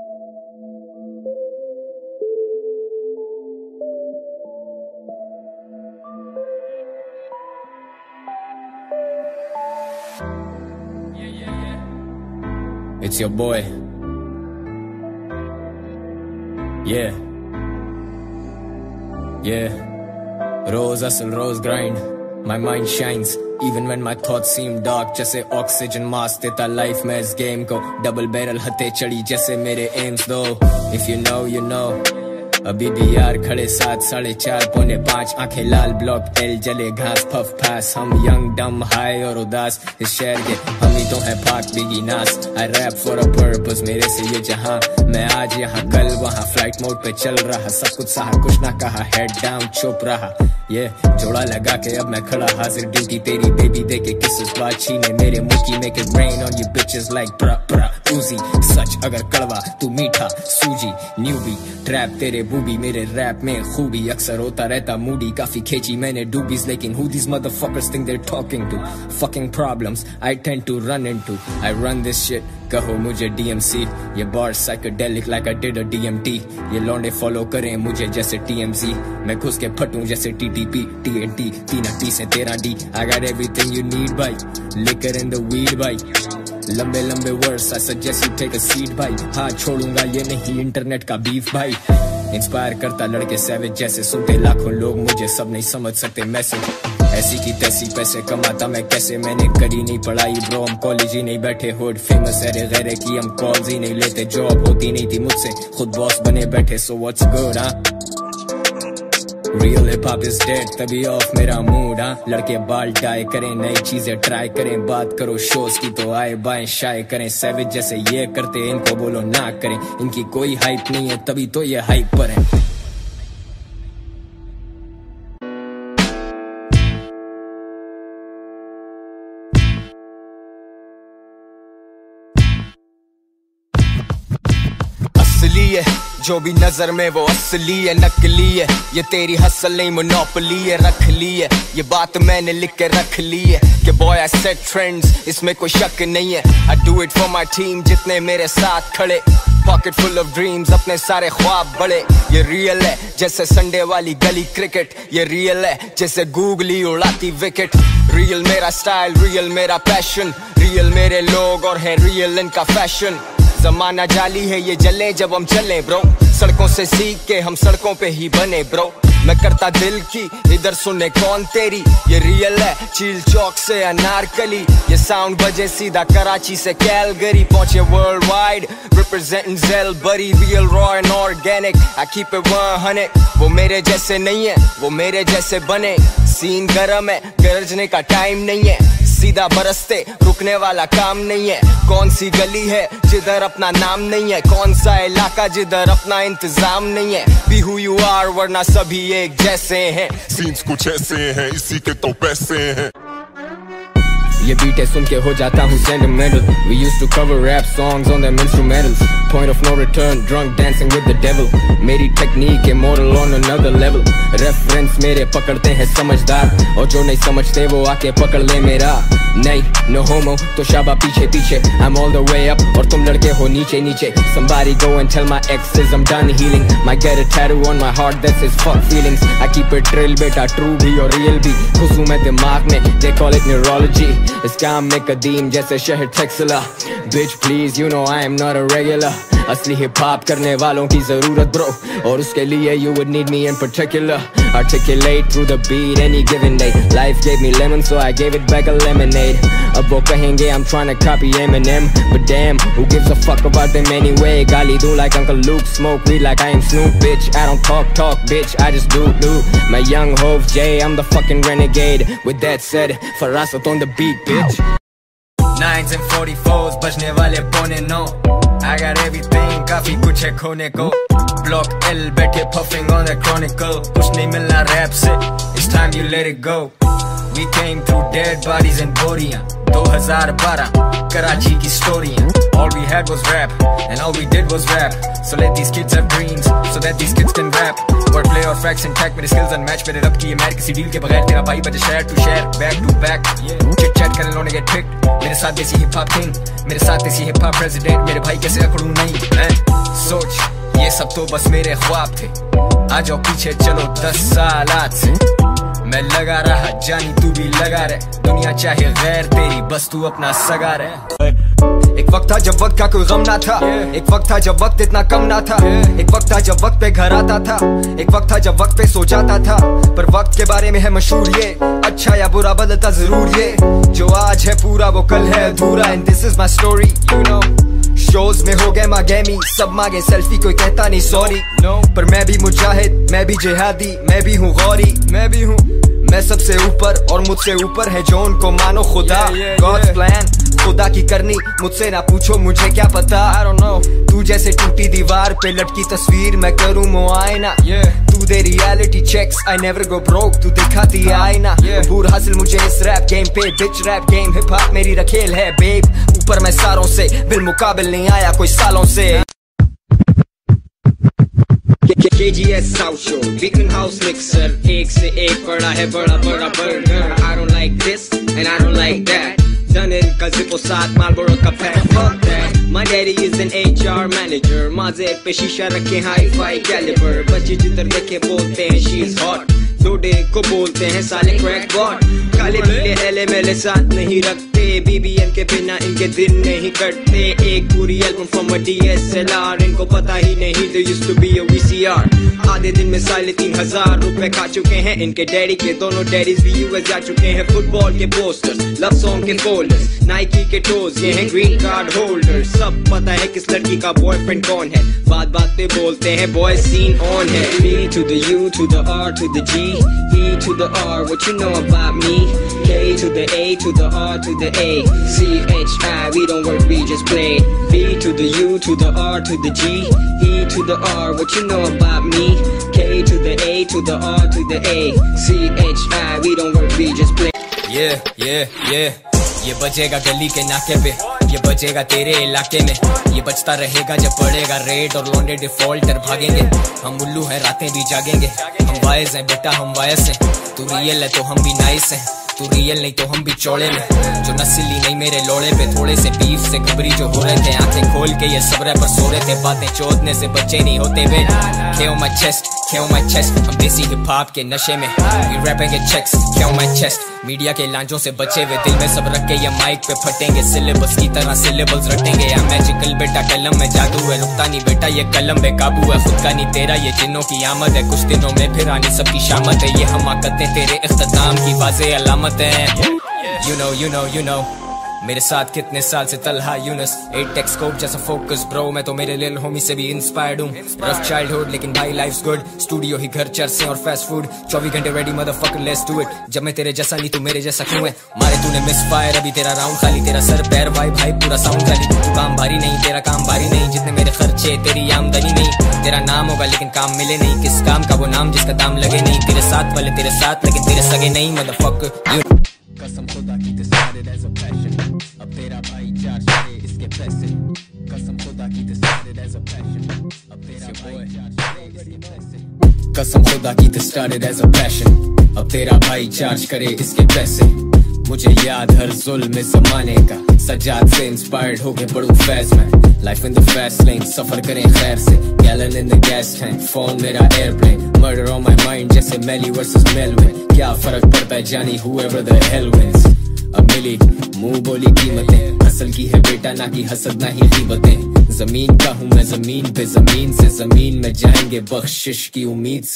It's your boy. Yeah. Rose hustle, rose grind. My mind shines even when my thoughts seem dark. जैसे oxygen mask देता life में इस game को, double barrel हथे चढ़ी जैसे मेरे aims दो। If you know you know। अभी भी यार खड़े 7, 4:30, 4:45, आंखें लाल, ब्लॉक एल जले, घास पफ पास। हम यंग डम हाई और उदास, इस शहर के हम ही तो हैं Pac Biggie Nas. I rap for a purpose, मेरे से ये जहां, मैं आज यहाँ कल वहाँ, फ्लाइट मोड पे चल रहा, सब कुछ सहा कुछ ना कहा, हेड डाउन चुप रहा। ये जोड़ा लगा के अब मैं खड़ा हाजिर, ड्यूटी तेरी बेबी दे के किस बात छीने मेरे मुकी, make it rain on you bitches like प्रा प्रा उजी। सच अगर कड़वा तू मीठा सूजी, न्यूबी ट्रैप तेरे बूबी, मेरे रैप में खूबी, अक्सर होता रहता मूडी, काफी खींची मैंने डूबीज, लेकिन who these motherfuckers think they're talking to? Fucking problems I tend to run into, I run this shit, कहो मुझे DMC। ये बार psychedelic like I did a DMT, ये लौंडे फॉलो करें मुझे जैसे TMZ, मैं घुस के फटूं जैसे TTP TNT, 3 T से 13 D। I got everything you need भाई, liquor in the weed भाई, लंबे लंबे words I suggest you take a seat भाई, हाँ छोड़ूंगा ये नहीं इंटरनेट का बीफ भाई। इंस्पायर करता लड़के सैवेज जैसे, सुनते लाखों लोग मुझे, सब नहीं समझ सकते मैसेज। ऐसी की तैसी पैसे कमाता मैं कैसे, मैंने करी नहीं पढ़ाई ब्रो, हम कॉलेज ही नहीं बैठे, होड फेमस है गैरे की हम कॉल्स ही नहीं लेते, जॉब होती नहीं थी मुझसे, खुद बॉस बने बैठे, सो व्हाट्स गुड हाँ। Real hip hop is dead, तभी ऑफ मेरा मूड हाँ। लड़के बाल डाई करें, नई चीजें ट्राई करें, बात करो शोज की तो आए बाएं शाये करें, सैवेज जैसे ये करते इनको बोलो ना करें, इनकी कोई हाइप नहीं है तभी तो ये हाइप पर है। असली है जो भी नजर में वो असली है, नकली है ये तेरी हसल नहीं मोनोपोली है, रख ली है ये बात मैंने लिख के रख ली है कि बॉय आई सेट ट्रेंड्स, इसमें कोई शक नहीं है। I do it for my team जितने मेरे साथ खड़े, पॉकेट फुल ऑफ ड्रीम्स अपने सारे ख्वाब बड़े। ये रियल है जैसे संडे वाली गली क्रिकेट, ये रियल है जैसे गूगली उड़ाती विकेट। रियल मेरा स्टाइल, रियल मेरा पैशन, रियल मेरे लोग और है रियल इनका फैशन। जमाना जाली है ये जले जब हम चले ब्रो, सड़कों से सीख के हम सड़कों पे ही बने ब्रो। मैं करता दिल की इधर सुने कौन तेरी, ये रियल है चील चौक से अनारकली, ये साउंड बजे सीधा कराची से कैलगरी, पहुंचे वर्ल्ड वाइड रिप्रेजेंटिंग जेल बरी। Real raw and organic I keep it 100, वो मेरे जैसे नहीं है वो मेरे जैसे बने। सीन गरम है गरजने का टाइम नहीं है, सीधा बरसते रुकने वाला काम नहीं है। कौन सी गली है जिधर अपना नाम नहीं है, कौन सा इलाका जिधर अपना इंतजाम नहीं है। Be who you are वरना सभी एक जैसे हैं, सीन्स कुछ ऐसे हैं इसी के तो पैसे हैं। ये बीटे सुन के हो जाता हूँ sentimental, we used to cover rap songs on them instrumentals, point of no return, drunk dancing with the devil, मेरी technique immortal on another level, reference मेरे पकड़ते हैं समझदार, और जो नहीं समझते वो आके पकड़ ले मेरा। नहीं no homo तो शाबा पीछे पीछे, I'm all the way up और तुम लड़के हो नीचे नीचे। Somebody go and tell my exes I'm done healing, might get a tattoo on my heart that's his fuck feelings, I keep it real बेटा, true भी और real भी, घुसूं मैं दिमाग में, they call it neurology, इस काम में कदीम जैसे शहर Taxila. Bitch please you know I am not a regular, असली हिप हॉप करने वालों की जरूरत ब्रो, और उसके लिए you would need me in particular, articulate through the beat any given day, life gave me lemon so I gave it back a lemonade, अब वो कहेंगे I'm trying to copy Eminem, but damn, who gives a fuck about them anyway? गाली दूं like Uncle Luke, smoke weed like I am Snoop, bitch. I don't talk, bitch, I just do. My young Hov J, I'm the fucking renegade. With that said, Farasat on the beat, bitch. 9s and 44s, बजने वाले पौने 9. I got everything, काफी कुछ है खोने को. Block L बैठे puffing on the chronicle. कुछ नहीं मिलना rap से, it's time you let it go. We came through dead bodies and बोरियां. 2012 कराची की स्टोरियां. All we had was rap, and all we did was rap. So let these kids have dreams, so that these kids can rap. Wordplay और facts intact, मेरे skills unmatched. मेरे रब की ये मैर किसी डील के बगैर. तेरा भाई बजे share to share, back to back. Chit chat करने लोने get picked. मेरे साथ देसी hip hop king, मेरे साथ देसी hip hop president. मेरे भाई कैसे अकड़ूं नहीं. सोच ये सब तो बस मेरे ख्वाब थे. आ जाओ पीछे चलो 10 साल आज से. मैं लगा रहा जानी तू भी लगा रहे. दुनिया चाहे गैर तेरी बस तू अपना सगा रहे. एक वक्त था जब वक्त का कोई गम ना था. एक वक्त था जब वक्त इतना कम ना था. एक वक्त था जब वक्त पे घर आता था. एक वक्त था जब वक्त पे सो जाता था. पर वक्त के बारे में है मशहूर ये, अच्छा या बुरा बदलता जरूर ये. जो आज है पूरा वो कल है अधूरा. And this is my story, you know. Shows में हो गए मांगेमी, सब मांगे सेल्फी कोई कहता नहीं सॉरी. पर मैं भी मुजाहिद, मैं भी जिहादी, मैं भी हूँ गौरी, मैं भी हूँ. मैं सबसे ऊपर और मुझसे ऊपर है जो उनको मानो खुदा. गॉड्स प्लान खुदा की करनी, मुझसे ना पूछो मुझे क्या पता. I don't know. तू जैसे टूटी दीवार पे लटकी तस्वीर मैं करूँ मुआयना. तू दे reality checks, I never go broke. तू दिखाती आईना. पूरा हासिल मुझे इस रैप गेम पे, bitch rap game hip hop मेरी रखेल है बेब. ऊपर मैं सारों से बिल मुकाबिल नहीं आया कोई सालों से. KGS South Show, Beacon House Mixer, एक से एक बड़ा है बड़ा बड़ा burger. I don't like this and I don't like that. Done it का Zippo साथ Marlboro का pack. Fuck that. My daddy is an HR manager. माज़े पे शीशा रखे hi-fi caliber. बच्चे जिधर देखे बोलते हैं she's hot. डोडे को बोलते हैं साले क्रैक बॉट. काले पीले एले मेले साथ नहीं रखते. BBM के बिना इनके दिन नहीं कटते. एक पूरी एल्बम फ्रॉम अ DSLR. इनको पता ही नहीं there used to be a VCR. आधे दिन में साले 3000 रुपए खा चुके हैं इनके डैडी के. दोनों डैडीज भी US जा चुके हैं. फुटबॉल के पोस्टर्स, लव सॉन्ग के फोल्डर्स, नाइकी के टोज, ये हैं ग्रीन कार्ड होल्डर्स. सब पता है किस लड़की का बॉयफ्रेंड कौन है. बात बात पे बोलते हैं बॉय सीन ऑन है. B to the U to the R to the G, E to the R, what you know about me? K to the A to the R to the A, C H I, we don't work, we just play. B to the U to the R to the G, E to the R, what you know about me? K to the A to the R to the A, C H I, we don't work, we just play. Yeah. ये बजेगा गली के नाके पे, ये बजेगा तेरे इलाके में. ये बचता रहेगा जब पड़ेगा रेड और लौंडे डिफॉल्टर भागेंगे. हम उल्लू हैं रातें भी जागेंगे. हम वाइज हैं बेटा हम वायस हैं. तू रियल है तो हम भी नाइस हैं. तू रियल नहीं तो हम भी चौड़े में. जो नस्ली नहीं मेरे लोड़े पे. थोड़े से बीफ से घबरी जो हो रहे थे. आंखें खोल के ये सब रैपर सो रहे थे. बातें चोदने से बच्चे नहीं होते वे. Kill my chest, kill my chest. हम देसी हिप हॉप के नशे में. We rapping के checks, kill my chest. Media के लांचों से बचे हुए दिल में सब रख के ये माइक पे फटेंगे. सिलेबस की तरह सिलेबल्स रटेंगे. या मैजिकल बेटा कलम में जादू है. रुकता नहीं बेटा ये कलम बेकाबू है. खुद का नहीं तेरा ये जिन्नों की आमद है. कुछ दिनों में फिर आनी सबकी शामत है. ये हमाकतें तेरे इख्तिताम की वाज़े अलामत है. You know मेरे साथ कितने साल से तलहा यूनस. 8x स्कोप जैसा फोकस ब्रो. मैं तो मेरे लिल होमी से भी इंस्पायर्ड हूँ. रफ चाइल्डहुड लेकिन भाई लाइफ्स गुड. स्टूडियो ही घर चर्चे और फास्ट फूड. 24 घंटे ready motherfucker let's do it. जब मैं तेरे जैसा नहीं तू मेरे जैसा क्यों है. मारे तूने मिस फायर अभी तेरा राउंड खाली. तेरा सर पैर भाई पूरा साउंड खाली. तू काम भारी नहीं तेरा काम भारी नहीं. जितने मेरे खर्चे तेरी आमदनी नहीं. तेरा नाम होगा लेकिन काम मिले नहीं. किस काम का वो नाम जिसका दाम लगे नहीं. तेरे साथ वाले तेरे साथ लेकिन तेरे सगे नहीं मदरफकर. कसम खुदा की this started as a passion. अब तेरा भाई चार्ज करे इसके पैसे. कसम खुदा की this started as a passion. अब तेरा भाई चार्ज करे इसके पैसे. कसम खुदा की this started as a passion. अब तेरा भाई चार्ज करे इसके पैसे. मुझे याद हर जुल्म ज़माने का. सजाद से इंस्पायर्ड हो गए बड़ू फैज में. Life in the fast lane सफर करें खैर से. Gallon in the gas tank phone मेरा airplane. Murder on my mind जैसे मेली वर्सेस मेलविन. क्या फर्क पड़ता है जानी whoever the hell wins. अब मिली मुंह बोली कीमतें. असल की है बेटा ना की हसद ना ही कीमतें. जमीन का हूँ मैं जमीन पे. जमीन से जमीन में जाएंगे बख्शिश की उम्मीद से.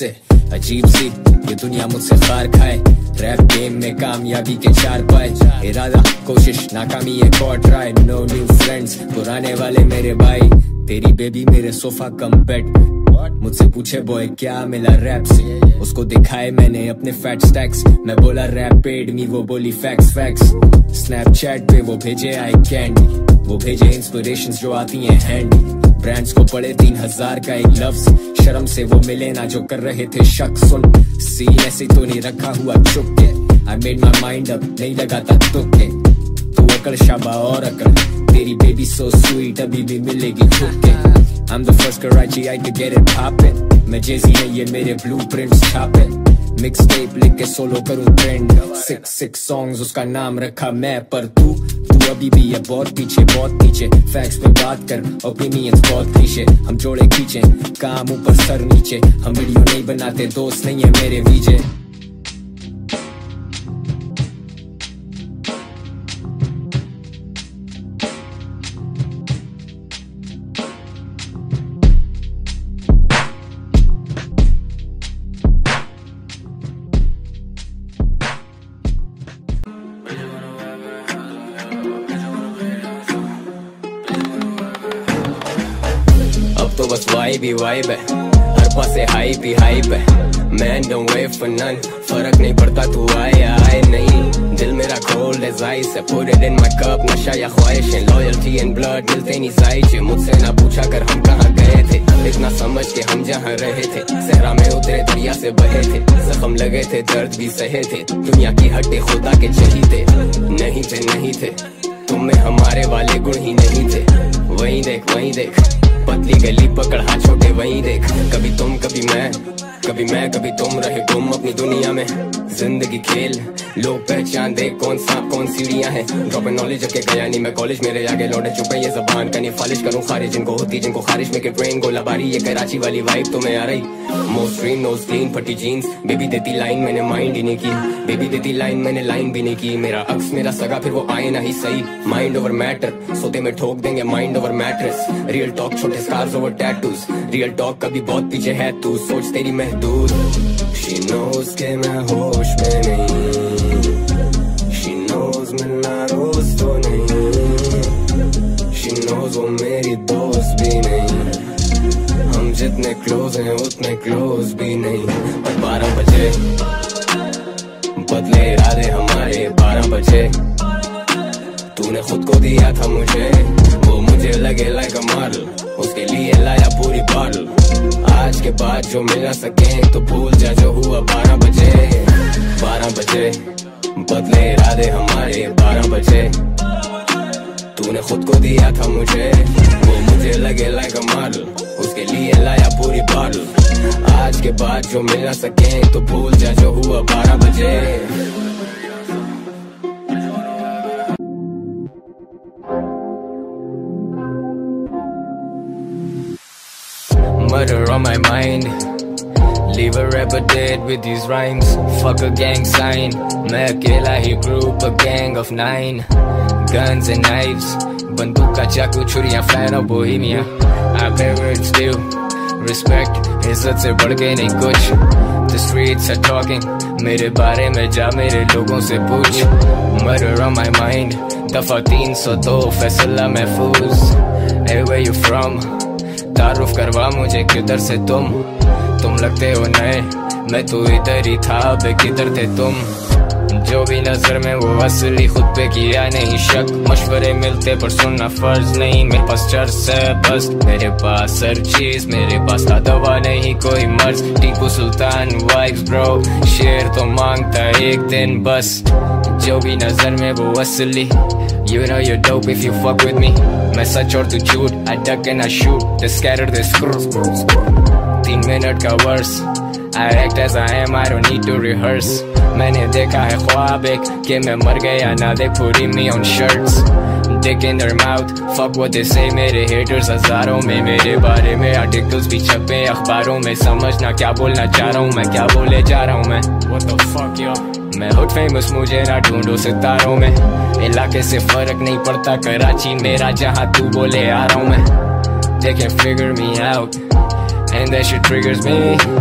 अजीब सी ये दुनिया मुझसे खार खाए, रैप गेम में कामयाबी के 4 पाए, इरादा कोशिश नाकामी एक और ट्राई, नो न्यू फ्रेंड्स पुराने वाले मेरे भाई, तेरी बेबी मेरे सोफा कम बेड, मुझसे पूछे बॉय क्या मिला रैप से, उसको दिखाए मैंने अपने फैट स्टैक्स, मैं बोला रैप पेड मी, वो बोली फैक्स फैक्स, स्नैपचैट पे वो भेजे आई कैंडी, वो भेजे इंस्पिरेशंस जो आती हैं हैंडी, ब्रांड्स को पड़े 3000 का एक लफ्ज, शर्म से वो मिले ना जो कर रहे थे शक, सुन सीन ऐसे तो नहीं रखा हुआ चुप के, I made my mind up नहीं लगाता तुक्के, तू अकड़ शाबा और अकड़, तेरी बेबी सो स्वीट अभी भी मिलेगी छुप के, I'm the first Karachi I to get it poppin', मैं Jay-Z है ये मेरे blueprints छापिन, mixtape लिख के सोलो करूँ ट्रेंड, 6 songs उसका नाम रखा मैं, पर तू अभी भी है बहुत पीछे, फैक्ट्स पे बात कर, ओपिनियंस बहुत क्लीशे, हम जोड़े खींचे काम ऊपर सर नीचे, हम वीडियो नहीं बनाते दोस्त नहीं है मेरे वीजे। तो बस वाइब ही वाइब है, हर पासे हाइप ही हाइप है, man don't wait for none, फर्क नहीं पड़ता तू आए आए नहीं, दिल मेरा कोल्ड एज आइस है, put it in my cup, नशा या ख्वाहिशें, लॉयल्टी एंड ब्लड मिलते नहीं जायजे, मुझसे ना पूछा कर हम कहाँ गए थे, इतना समझ के हम जहाँ रहे थे, सहरा में उतरे दरिया से बहे थे, जख्म लगे थे दर्द भी सहे थे, दुनिया की हड्डी खुदा के चहीते नहीं थे, तुम में हमारे वाले गुण ही नहीं थे, वहीं देख पतली गली पकड़ हाथ छोटे वहीं देख, कभी तुम कभी मैं कभी तुम रहे गुम अपनी दुनिया में, जिंदगी खेल लोग पहचान दे कौन सीढ़ियां हैं, ड्रॉप नॉलेज के गया नहीं मैं कॉलेज, मेरे आगे लौटे चुपे ये जबान कनी फालिश करूं खारिज, जिनको होती जिनको खारिश में के ट्रेन गोला बारी, ये कराची वाली वाइब तुम्हें आ रही, मोस्ट ड्रीम नोज क्लीन फटी जीन्स, बेबी देती लाइन मैंने माइंड ही नहीं की, बेबी देती लाइन मैंने लाइन भी नहीं की, मेरा अक्स मेरा सगा फिर वो आए ना ही सही, माइंड ओवर मैटर, सोते में ठोक देंगे mind over mattress, real talk छोटे scars over tattoos, real talk कभी बहुत पीछे है तू, सोच तेरी महदूद, शी नोज के मैं होश में नहीं, शी नोज मिलना रोज तो नहीं, शी नोज वो मेरी दोस्त भी नहीं, हम जितने क्लोज हैं उतने क्लोज भी नहीं, पर 12 बजे बदले इरादे हमारे, 12 बजे तूने खुद को दिया था मुझे, वो मुझे लगे लाइक अ मॉडल, उसके लिए लाया पूरी बॉटल, आज के बाद जो मिल ना सके तो भूल जा जो हुआ 12 बजे बदले इरादे हमारे, 12 बजे तूने खुद को दिया था मुझे, वो मुझे लगे लाइक अ मॉडल, उसके लिए लाया पूरी बॉटल, आज के बाद जो मिल ना सके तो भूल जा जो हुआ 12 बजे। Murder on my mind, leave a rapper dead with these rhymes, fuck a gang sign, मैं अकेला ही group a gang of 9, guns and knives, बंदूक का चाकू छुरियां flat of bohemia, I pay words due, respect इज्जत से बढ़ के नहीं कुछ, the streets are talking, मेरे बारे में जा मेरे लोगों से पूछ, murder on my mind, दफा 302 फैसला महफूज, hey where you from, तारुफ करवा मुझे किधर से तुम लगते हो नए, मैं तो इधर ही था बे किधर थे तुम, जो भी नजर में वो असली खुद पे किया नहीं शक, मशवरे मिलते पर सुनना फर्ज नहीं, मेरे पास चर्च है बस, मेरे पास हर चीज, मेरे पास था दवा नहीं कोई मर्ज, टीपू सुल्तान वाइब्स ब्रो, शेर तो मांगता एक दिन बस, जो भी नजर में वो असली, you know you're dope if you fuck with me, मैं सच और तू झूठ, I duck and I shoot, they scatter they screw, 3 minute का verse, I act as I am, I don't need to rehearse, मैंने देखा है ख्वाब एक कि मैं मर गया ना they putting me on shirts, dick in their mouth, fuck what they say, मेरे haters हजारों में, मेरे बारे में आर्टिकल्स भी छपे अखबारों में, समझना क्या बोलना चाह रहा हूँ मैं, क्या बोले जा रहा हूँ मैं, what the fuck yo, मैं हुड फेमस मुझे ना ढूंढो सितारों में, इलाके से फर्क नहीं पड़ता कराची मेरा, जहाँ तू बोले आ रहा हूँ मैं, they can figure me out and that shit triggers me,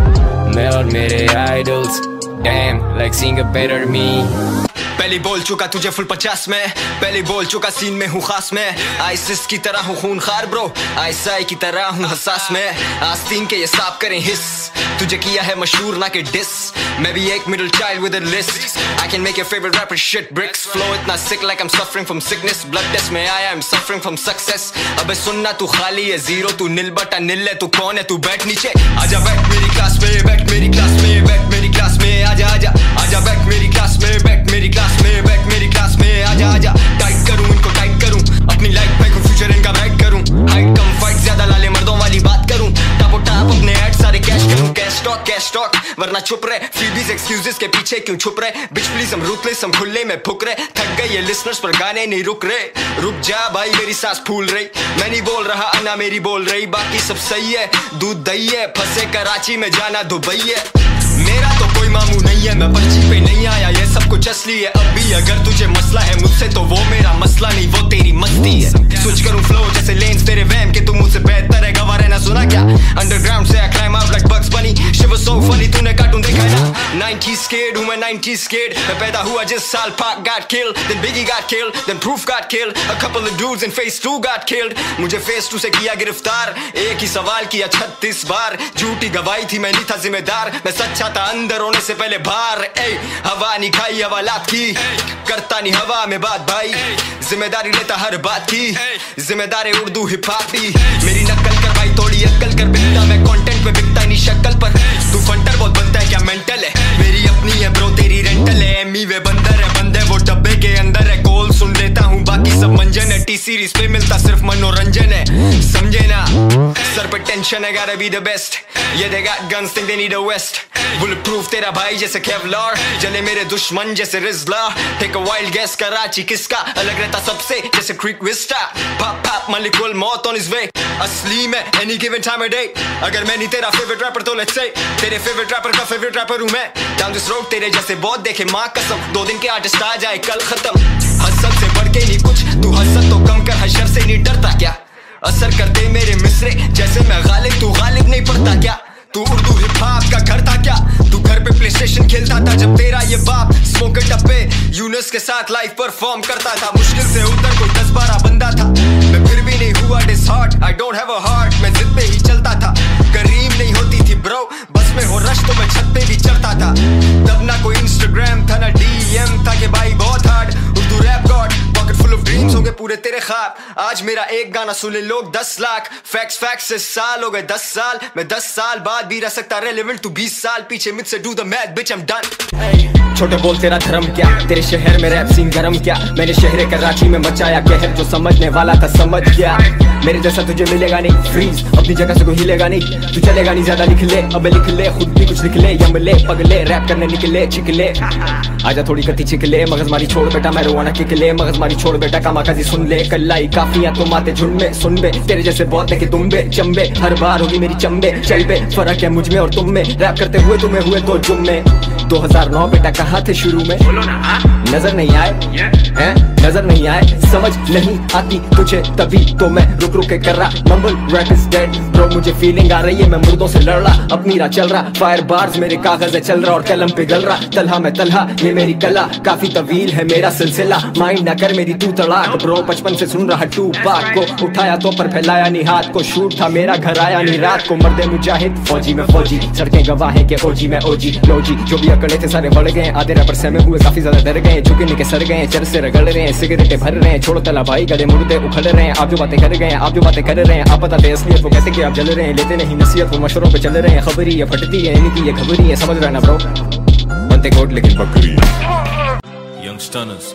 मैं और मेरे idols, damn, like seeing a better me. पहले बोल चुका तुझे फुल 50 में, पहले बोल चुका सीन में हूँ खास में, आइसिस की तरह हूँ खून खार ब्रो, आईसाई की तरह हूँ हसास में, आस्तीन के ये साफ करें हिस, तुझे किया है मशहूर ना के डिस, मैं भी एक middle child with a list, I can make your favorite rapper shit bricks, flow इतना sick like I'm suffering from sickness, blood test में आया I'm suffering from success, अबे सुनना तू खाली है जीरो, तू नील बटा नील है, तू कौन है, तू बैठ नीचे, आजा बैठ मेरी क्लास में, बैठ मेरी क्लास में, बैठ मेरी क्लास में, आजा आजा आजा बैठ मेरी क्लास में, बैठ मेरी क्लास में, बैठ मेरी क्लास में, आजा आजा टाइट करूं इनको टाइट करूं, अपनी लाइफ पे को फ्यूचर इनका ब्राइट करूं, हाइट कम फाइट ज्यादा लाले मर्दों वाली बात करूं, टापो टाप अपने ऐड सारे कैश करूं, कैश टॉक वरना चुप रहे, फ्रीबीज एक्सक्यूजेस के पीछे क्यों छुप रहे, बिच प्लीज हम रूथलेस हम खुले में फुक रहे, थक गए ये लिसनर्स पर गाने नहीं रुक रहे, रुक जा भाई मेरी सांस फूल रही, मैं नहीं बोल रहा अन्ना मेरी बोल रही, बाकी सब सही है, दूध दही है, फंसे कराची में जाना दुबई है, मेरा तो कोई मामू नहीं है, मैं पर्ची पे नहीं आया, ये सब कुछ असली है, अब भी अगर तुझे मसला है मुझसे तो वो मेरा मसला नहीं, वो तेरी मस्ती है, स्विच करूं फ्लो जैसे लेन्स तेरे वैम के, तू मुझसे बेहतर है गवा रहना, सुना क्या अंडरग्राउंड से I climb up like Bugs Bunny, Shiv was so funny तूने कार्टून देखा है ना, 90s kid हूं मैं 90s kid, मैं पैदा हुआ जिस साल Pac got killed, then Biggie got killed, then Proof got killed, a couple of dudes in Phase 2 got killed, मुझे Phase 2 से किया गिरफ्तार, एक ही सवाल किया 36 बार, झूठी गवाही थी मैं नहीं था जिम्मेदार, मैं सच्चा था अंदर होने से पहले बाहर, हवा नहीं खाई हवालात की, करता नहीं हवा में बात भाई, जिम्मेदारी लेता हर बात की, जिम्मेदारी उर्दू हिप हॉप की, मेरी नकल कर भाई थोड़ी अक्ल कर, बिकता मैं कंटेंट पे बिकता नहीं शक्ल पर, तू फंटर बहुत बनता है क्या मेंटल है, मेरी अपनी है ब्रो तेरी रेंटल है, एमी वे बंदर है बंदे वो डब्बे के अंदर है, कॉल सुन लेता हूँ बाकी सब मंजन है, टी सीरीज पे मिलता सिर्फ मनोरंजन है, समझे ना सर पे टेंशन है, gotta be the best, ये they got guns think they need a west, bulletproof तेरा भाई जैसे केवलार, जले मेरे दुश्मन जैसे रिजला, take a wild guess Karachi किसका अलग रहता सबसे जैसे क्रीक विस्टा, pop pop मलिकुल मौत on his way, असली में any given time of day, अगर मैं नहीं तेरा favorite rapper तो let's say तेरे favorite rapper का favorite rapper हूँ मैं, down this road तेरे जैसे बहुत देखे माँ कसम, 2 दिन के आर्टिस्ट आ जाए कल खत्म, हसद से बढ़ के नहीं कुछ, तू हसद तो कम कर, हशर से नहीं डरता क्या, असर करते मेरे मिसरे जैसे मैं गालिब, तू गालिब नहीं पड़ता क्या, तू उर्दू हिप हॉप का घर था क्या, तू घर पे प्ले स्टेशन खेलता था जब तेरा ये बाप स्मोक टप्पे यूनस के साथ लाइव परफॉर्म करता था, मुश्किल से उतर कोई 10-12 बंदा था, मैं फिर भी नहीं हुआ disheart, I don't have a heart, मैं जिद पे ही चलता था, करीम नहीं होती थी ब्रो, बस में हो रश तो मैं छत पे भी चढ़ता था, तब ना कोई इंस्टाग्राम था ना DM था कि भाई बहुत hard, Urdu rap god pocket full of dreams होंगे पूरे तेरे ख्वाब, आज मेरा एक गाना सुने लोग 10 लाख, फैक्ट्स से साल हो गए 10 साल, मैं 10 साल बाद भी रह सकता रेलेवेंट, तू 20 साल पीछे मुझसे do the math bitch I am done, छोटे बोल तेरा धर्म क्या, तेरे शहर में रैप सीन गरम क्या, मैंने शहर कराची में मचाया कहर, जो समझने वाला था समझ गया, मेरे जैसा तुझे मिलेगा नहीं, फ्रीज अपनी जगह से कोई हिलेगा नहीं, तू चलेगा नहीं ज्यादा लिख ले, अबे लिख ले खुद भी कुछ लिख ले, यमले पगले रैप करने निकले चिकले, आजा थोड़ी कति चिकले, मगजमारी छोड़ बेटा मैं रोवाना किकले, मगजमारी छोड़ बेटा कामाकाजी सुन ले, कल्लाई काफियां तो माते झुंड में सुन बे, तेरे जैसे बहुत देखे तुम्बे चंबे, हर बार होगी मेरी चंबे चल बे, फर्क है मुझ में और तुम में, रैप करते हुए तुम्हें हुए तो जुम में, 2009 बेटा कहाँ थे शुरू में, नजर नहीं आए हैं, नजर नहीं आए, समझ नहीं आती तुझे तभी तो मैं रुक रुक के कर रहा, mumble rap is dead bro, मुझे फीलिंग आ रही है मैं मुर्दों से लड़ रहा, अपनी राह चल रहा, फायर बार्स मेरे कागज है चल रहा और कलम पिघल रहा, तलहा मैं तलहा ये मेरी कला, काफी तवील है मेरा सिलसिला, माइंड ना कर मेरी तू तड़ाक ब्रो, बचपन से सुन रहा टू पाक को, उठाया तो पर फैलाया नहीं हाथ को, शूट था मेरा घर आया नहीं रात को, मर्दे मुजाहिद फौजी में फौजी, सड़कें गवाह है के ओजी में ओजी लोजी, जो भी अकड़े थे सारे बढ़ गए, आधे रैपर सहमे हुए काफी ज्यादा डर गए, झुके निके सर गए, चर से रगड़ रहे हैं, सिगरेटे भर रहे हैं, छोड़ो तला भाई गले मुर्दे उखड़ रहे हैं, आप जो बातें कर गए आप जो बातें कर रहे हैं, आप बताते असलियत वो कहते कि आप जल रहे हैं, लेते नहीं नसीहत वो मशवरों पे चल रहे हैं, खबरी ये फटती है इनकी ये खबरी है, समझ रहा ना ब्रो, बनते कोट लेकिन बकरी, Young Stunners.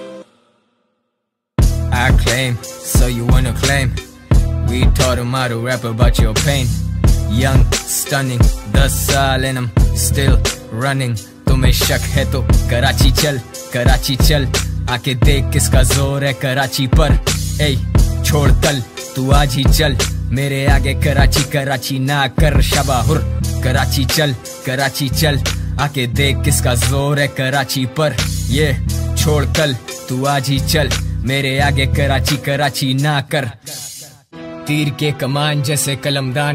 I claim, so you wanna claim, we taught him how to rap about your pain, young, stunning, 10 साल and I'm still running, तुम्हें शक है तो कराची चल, आके देख किसका जोर है कराची पर, ए छोड़ कल तू आज ही चल, मेरे आगे कराची ना कर शबाहुर, कराची चल, आके देख किसका जोर है कराची पर, ये छोड़ कल तू आज ही चल, मेरे आगे कराची ना कर, तीर के कमान जैसे कलमदान,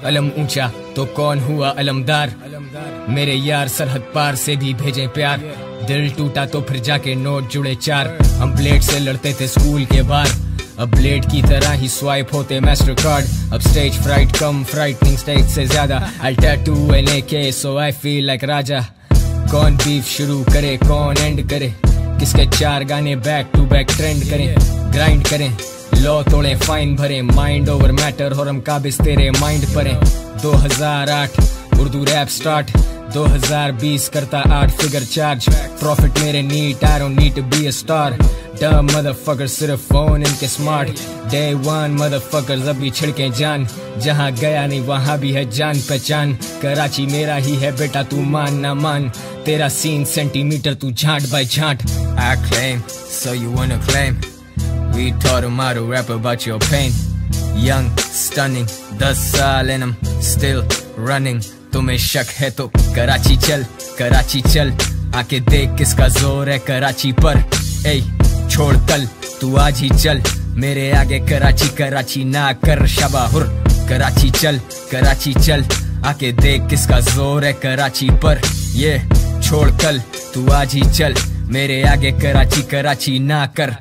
अलम ऊंचा तो कौन हुआ अलमदार, मेरे यार सरहद पार से भी भेजे प्यार, दिल टूटा तो फिर जाके नोट जुड़े चार, हम ब्लेड से लड़ते थे स्कूल के बाहर, अब ब्लेड की तरह ही स्वाइप होते मास्टर कार्ड, अब स्टेज फ्राइट कम फ्राइटनिंग स्टेज से ज्यादा, I'll tattoo an AK so I feel like राजा, कौन बीफ शुरू करे कौन एंड करे, किसके 4 गाने बैक टू बैक ट्रेंड करें, ग्राइंड करें लॉ तोड़े फाइन भरे, माइंड ओवर मैटर और हम काबिज तेरे माइंड परे, 2008 उर्दू रैप स्टार्ट, 2020 करता 8 फिगर चार्ज, प्रॉफिट मेरे neat, I don't need to be a star, dumb motherfucker सिर्फ फोन इनके स्मार्ट, डे वन मदरफकर्स अभी छिड़के जान, जहां गया नहीं वहां भी है जान पहचान, कराची मेरा ही है बेटा तू मान ना मान, तेरा सीन सेंटीमीटर तू झांट बाय झांट, I claim, so you wanna claim, we taught him how to rap about your pain, young, stunning, 10 साल and I'm still running, तुम्हें शक है तो कराची चल, आके देख किसका जोर है कराची पर, ए छोड़ कल तू आज ही चल, मेरे आगे कराची ना कर शबाहुर, कराची चल, आके देख किसका जोर है कराची पर, ये छोड़ कल तू आज ही चल, मेरे आगे कराची ना कर।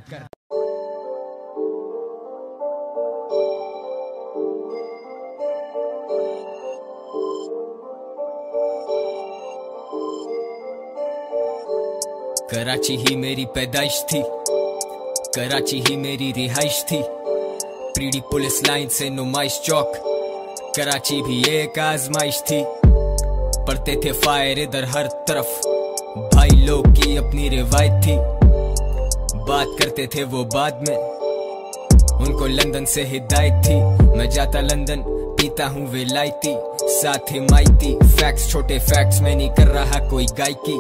कराची ही मेरी पैदाइश थी, कराची ही मेरी रिहाइश थी, प्रीडी पुलिस लाइन से नुमाइश चौक, कराची भी एक आजमाइश थी, पड़ते थे फायर इधर हर तरफ, भाई लोग की अपनी रिवायत थी, बात करते थे वो बाद में, उनको लंदन से हिदायत थी, मैं जाता लंदन पीता हूँ विलायती, साथ हिमायती, फैक्ट्स छोटे फैक्ट्स में नहीं कर रहा कोई गायकी,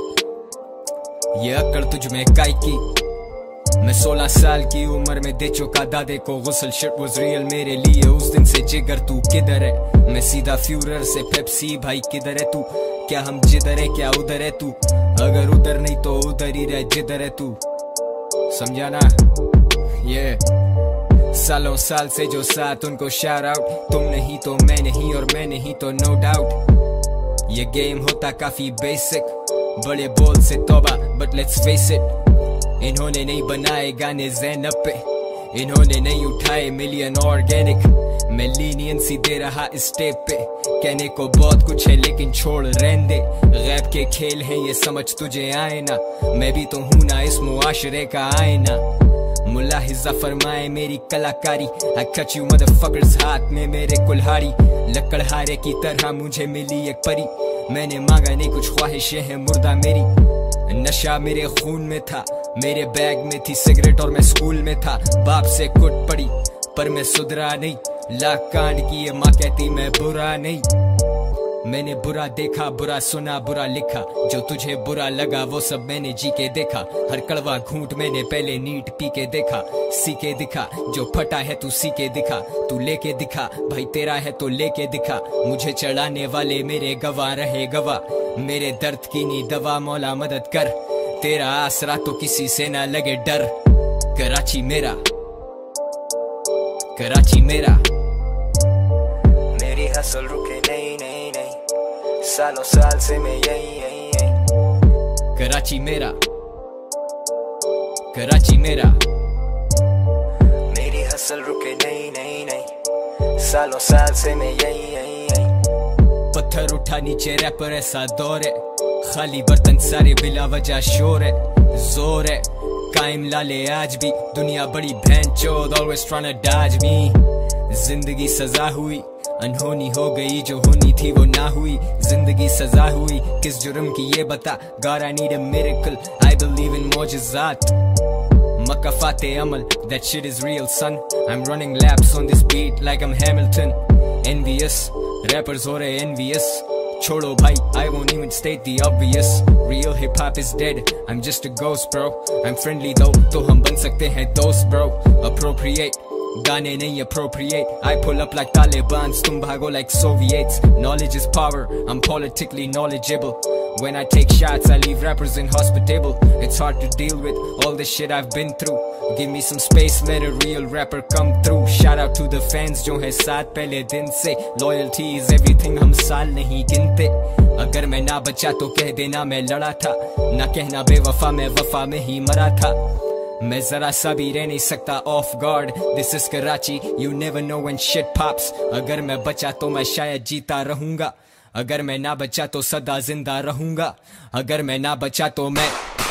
ये अकड़ तुझ में काय की, मैं 16 साल की उम्र में दे चुका दादे को गुस्ल, शिट वाज रियल मेरे लिए उस दिन से, जिगर तू किधर है, मैं सीधा फ्यूरर से पेप्सी, भाई किधर है तू, क्या हम जिधर है क्या उधर है तू, अगर उधर नहीं तो उधर ही रह जिधर है तू, समझा ना, ये सालों साल से जो साथ उनको शाउट आउट, तुम नहीं तो मैं नहीं और मैं नहीं तो नो डाउट, ये गेम होता काफी बेसिक, बड़े बोल से तौबा बट लेट्स फेस इट, इन्होंने नहीं बनाए गाने ज़ैनब पे, इन्होंने नहीं उठाए मिलियन ऑर्गेनिक, मैं लीनियंसी दे रहा इस स्टेप पे, कहने को बहुत कुछ है लेकिन छोड़ रहने दे, गैब के खेल हैं ये समझ तुझे आए ना, मैं भी तो हूं ना इस मुआशरे का आईना, मुलाहिजा फरमाए मेरी कलाकारी, I cut you motherfuckers, हाथ में मेरे कुल्हाड़ी, लकड़हारे की तरह मुझे मिली एक परी, मैंने मांगा नहीं कुछ ख्वाहिशें हैं मुर्दा मेरी, नशा मेरे खून में था, मेरे बैग में थी सिगरेट और मैं स्कूल में था, बाप से कुट पड़ी पर मैं सुधरा नहीं, लाख कांड किए माँ कहती मैं बुरा नहीं, मैंने बुरा देखा बुरा सुना बुरा लिखा, जो तुझे बुरा लगा वो सब मैंने जी के देखा, हर कड़वा घूंट मैंने पहले नीट पी के देखा, सीखे दिखा जो फटा है तू सीखे दिखा, तू लेके दिखा भाई तेरा है तो लेके दिखा, मुझे चढ़ाने वाले मेरे गवाह रहे गवाह, मेरे दर्द की नी दवा मौला मदद कर, तेरा आसरा तो किसी से ना लगे डर, कराची मेरा मेरी हसल रुके नहीं नहीं नहीं, सालों साल से मैं यही, कराची मेरा मेरी हसल रुके नहीं नहीं नहीं, सालों साल से मैं यही, पत्थर उठा नीचे रैपर ऐसा दौर है, खाली बर्तन सारे बिला वजह शोर है, जोर है कायम लाले आज भी, दुनिया बड़ी भैन चोद always tryna dodge me, जिंदगी सजा हुई अनहोनी हो गई, जो होनी थी वो ना हुई, जिंदगी सजा हुई किस जुर्म की ये बता, God I need a miracle, I believe in मौजज़ात, मकफ़ाते Amal, that shit is real son, I'm running laps on this beat like I'm Hamilton, envious, rappers हो रहे envious, छोड़ो भाई I won't even state the obvious, real hip hop is dead, I'm just a ghost bro, I'm friendly though, तो हम बन सकते हैं दोस्त bro, appropriate, गाने नहीं appropriate. I pull up like Talibans, तुम भागो like Soviets. Knowledge is power, I'm politically knowledgeable. When I take shots, I leave rappers inhospitable. It's hard to deal with all the shit I've been through. Give me some space, let a real rapper come through. Shout out to the fans जो है साथ पहले दिन से. Loyalty is everything, हम साल नहीं गिनते. अगर मैं ना बचा तो कह देना मैं लड़ा था. ना कहना बेवफा, मैं वफा में ही मरा था. मैं जरा सा भी रह नहीं सकता off guard. This is Karachi, you never know when shit pops. अगर मैं बचा तो मैं शायद जीता रहूंगा. अगर मैं ना बचा तो सदा जिंदा रहूंगा. अगर मैं ना बचा तो मैं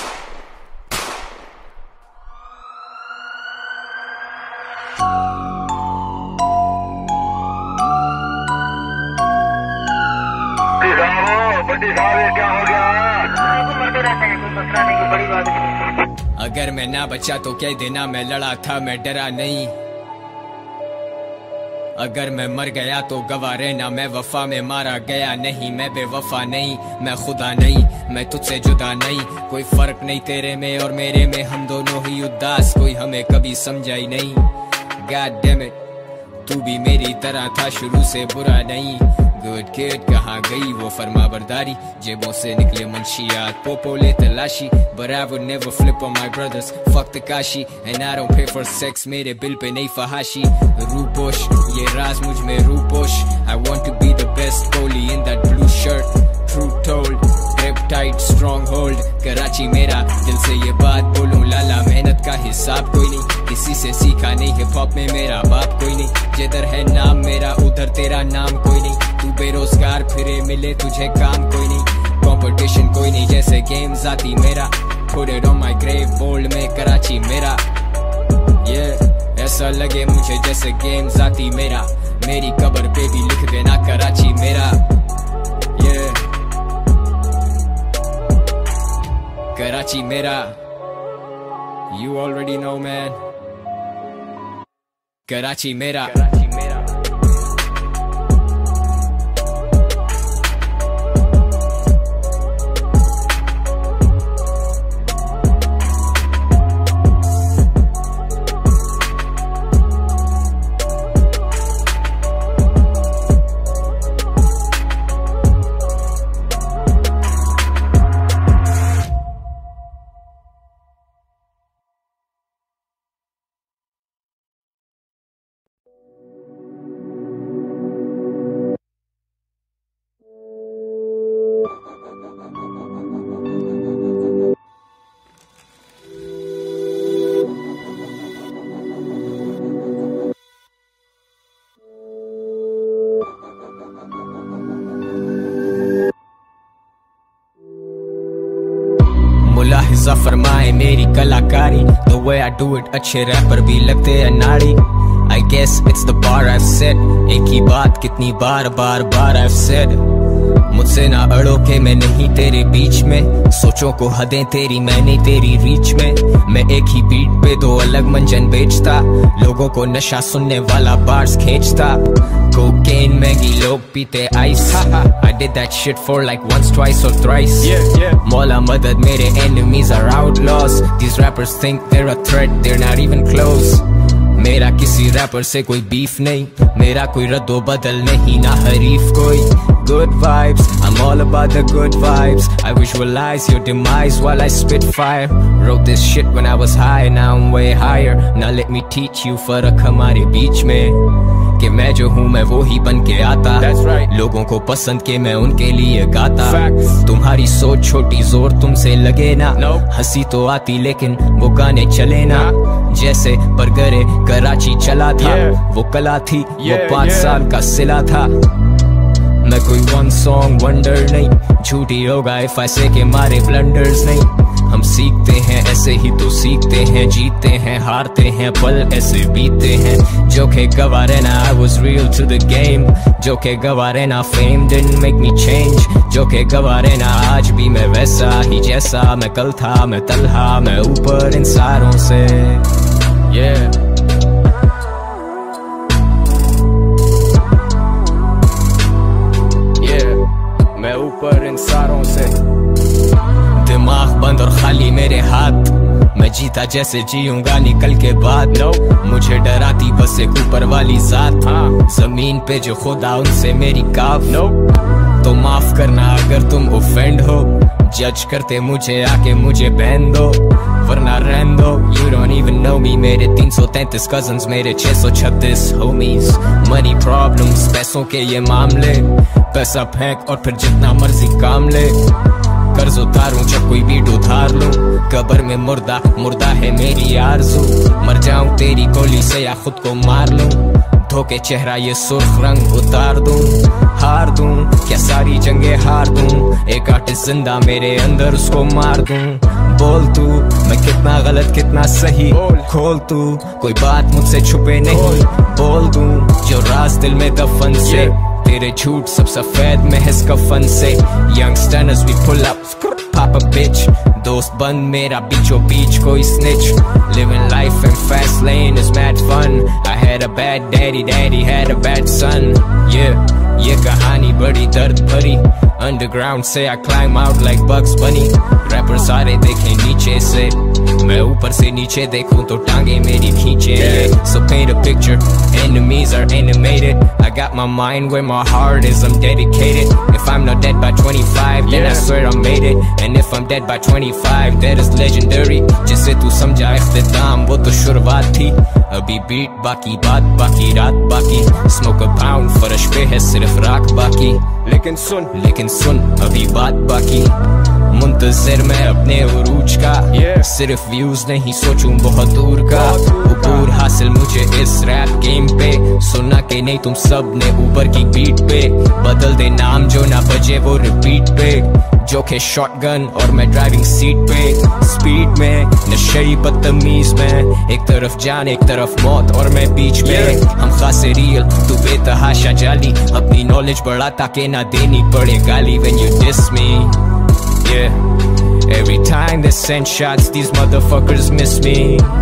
अगर मैं ना बचा तो कह देना मैं लड़ा था, मैं डरा नहीं. अगर मैं मर गया तो गवाह रहना, मैं वफा में मारा गया नहीं. मैं बेवफा नहीं, मैं खुदा नहीं, मैं तुझसे जुदा नहीं. कोई फर्क नहीं तेरे में और मेरे में, हम दोनों ही उदास. कोई हमें कभी समझा ही नहीं. God damn it, तू भी मेरी तरह था, शुरू से बुरा नहीं. गुड किड कहाँ गई वो फरमा बरदारी. जेबों से निकले मंशियात, पोपो ले तलाशी. But I would never flip on my brothers, fuck Takashi. And I don't pay for sex, मेरे बिल पे नहीं फहाशी. रूपोश ये राज मुझ में Ruposh. I want to be the best goalie in that blue shirt. True told, grip tight, stronghold. Karachi मेरा, दिल से ये बात बोलूं लाला. मेहनत का हिसाब कोई नहीं, किसी से सीखा नहीं. हिप हॉप में मेरा बाप कोई नहीं. जिधर है नाम मेरा उधर तेरा नाम कोई नहीं. तू बेरोजगार फिरे मिले तुझे काम कोई नहीं. कंपटीशन कोई नहीं, जैसे गेम जाती मेरा. Put it on my grave, bold में कराची मेरा. Yeah, ऐसा लगे मुझे जैसे गेम जाती मेरा. मेरी कब्र पे भी लिख देना कराची मेरा. Yeah, कराची मेरा. You already know man. Karachi मेरा. मुलाहिजा फरमाए मेरी कलाकारी. The way I do it अच्छे रैपर भी लगते हैं नाड़ी. I guess it's the bar I've set. एक ही बात कितनी बार बार बार I've said. मुझसे ना अड़ो के मैं नहीं तेरे बीच में. सोचों को हदें तेरी मैंने तेरी रीच में. मैं एक ही बीट पे दो अलग मंजन बेचता. लोगों को नशा सुनने वाला बार्स खींचता. कोकेन मैगी लोग पीते ice. I did that shit for like once, twice or thrice. मौला मदद मेरे enemies are outlaws. These rappers think they're a threat, they're not even close. मेरा किसी रैपर से कोई बीफ नहीं. मेरा कोई रद्दो बदल नहीं ना हरीफ कोई. Good vibes, I'm all about the good vibes. I visualize your demise while I spit fire. Wrote this shit when I was high, now I'm way higher. Now let me teach you फर्क हमारे बीच में. कि मैं जो हूँ मैं वो ही बन के आता. That's right. लोगों को पसंद के मैं उनके लिए गाता. Facts. तुम्हारी सोच छोटी जोर तुमसे लगे ना. Nope. हंसी तो आती लेकिन वो गाने चले ना. जैसे बरगरे कराची चला था. वो कला थी, वो 5 साल का सिला था. मैं कोई वन सॉन्ग वंडर नहीं. झूठी होगा इफ आई से के मारे ब्लंडर्स नहीं. हम सीखते हैं ऐसे ही तो सीखते हैं. जीतते हैं हारते हैं पल ऐसे बीतते हैं. जो के गवाह रहना I was real to the game. जो के गवाह रहना fame didn't make me change. जो के गवाह रहना आज भी मैं वैसा ही जैसा मैं कल था. मैं तलहा मैं ऊपर इन सारों से. Yeah. मैं ऊपर इन सारों से. दिमाग बंद और खाली मेरे हाथ. मैं मैं जीता जैसे जीऊंगा निकल के बाद। मुझे डराती बस एक ऊपर वाली जात, जमीन पे जो खुदा उनसे मेरी काफ। तो माफ करना अगर तुम ऑफेंड हो, जज करते मुझे आके मुझे बहन दो, वरना रहन दो। You don't even know me, मेरे 333 cousins, मेरे 636 homies। मनी प्रॉब्लम्स, पैसों के ये मामले, पैसा फेंक और फिर जितना मर्जी काम ले। कर्ज उतारूं जब कोई बीट उधार लूं, कब्र में मुर्दा मुर्दा है मेरी आरज़ू। मर जाऊं तेरी गोली से या खुद को मार लूं, धोके चेहरा ये सुर्ख रंग उतार दूं। हार दूं क्या सारी जंगे हार दूं, एक आर्टिस्ट जिंदा मेरे अंदर उसको मार दूं। बोल तू मैं कितना गलत कितना सही, खोल तू कोई बात मुझसे छुपे नहीं। बोल दूं जो राज दिल में दफन से, तेरे झूठ सब सफेद महज कफन से। Youngsters we pull up pop a bitch, दोस्त बंद मेरा बीचों बीच कोई snitch। Living life in fast lane is mad fun, I had a bad daddy, daddy had a bad son। Yeah, ये कहानी बड़ी दर्द भरी, underground से I climb out like Bugs Bunny। Rapper सारे देखे नीचे से, मैं ऊपर से नीचे देखूं तो टांगे मेरी खींचे। So paint a picture, enemies are animated, I got my mind where my heart is, I'm dedicated। If I'm not dead by 25 then I swear I made it, and if I'm dead by 25 that is legendary। जिसे तू समझा इख्तिताम वो तो शुरुआत थी, अभी beat बाकी बात बाकी रात बाकी। Smoke a pound फर्श पे है सिर्फ राख बाकी, लेकिन सुन अभी बात बाकी। मुंतज़िर मैं अपने उरूज का, सिर्फ व्यूज नहीं सोचूं बहुत दूर का। ऊपर हासिल मुझे इस रैप गेम पे, सुना के नहीं तुम सब ने ऊपर की बीट पे। बदल दे नाम जो ना बजे वो रिपीट पे, जो के शॉटगन और मैं ड्राइविंग सीट पे। स्पीड में नशेई बदतमीज में, एक तरफ जान एक तरफ मौत और मैं बीच में। हम खासे रियल तू बेतहाशा जाली, अपनी नॉलेज बढ़ा ताकि ना देनी पड़े गाली। When you diss me, yeah, every time they send shots these motherfuckers miss me।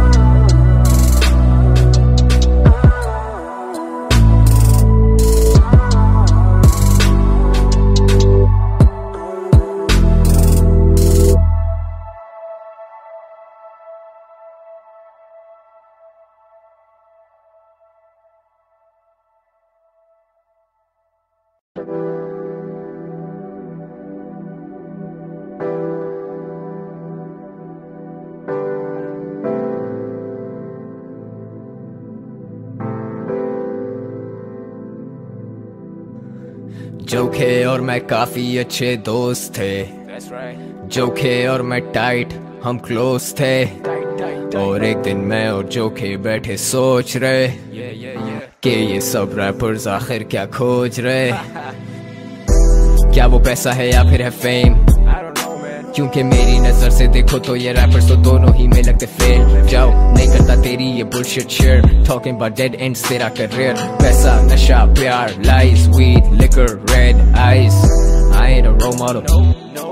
जोखे और मैं काफी अच्छे दोस्त थे, जोखे और मैं टाइट हम क्लोज थे। और एक दिन मैं और जोखे बैठे सोच रहे कि ये सब रैपर्स आखिर क्या खोज रहे। क्या वो पैसा है या फिर है फेम, क्योंकि मेरी नजर से देखो तो ये रैपर्स तो दोनों ही में लगते फेल। जाओ नहीं करता तेरी ये bullshit share, talking about dead ends तेरा करियर। पैसा नशा प्यार lies weed liquor red eyes. I ain't a role model,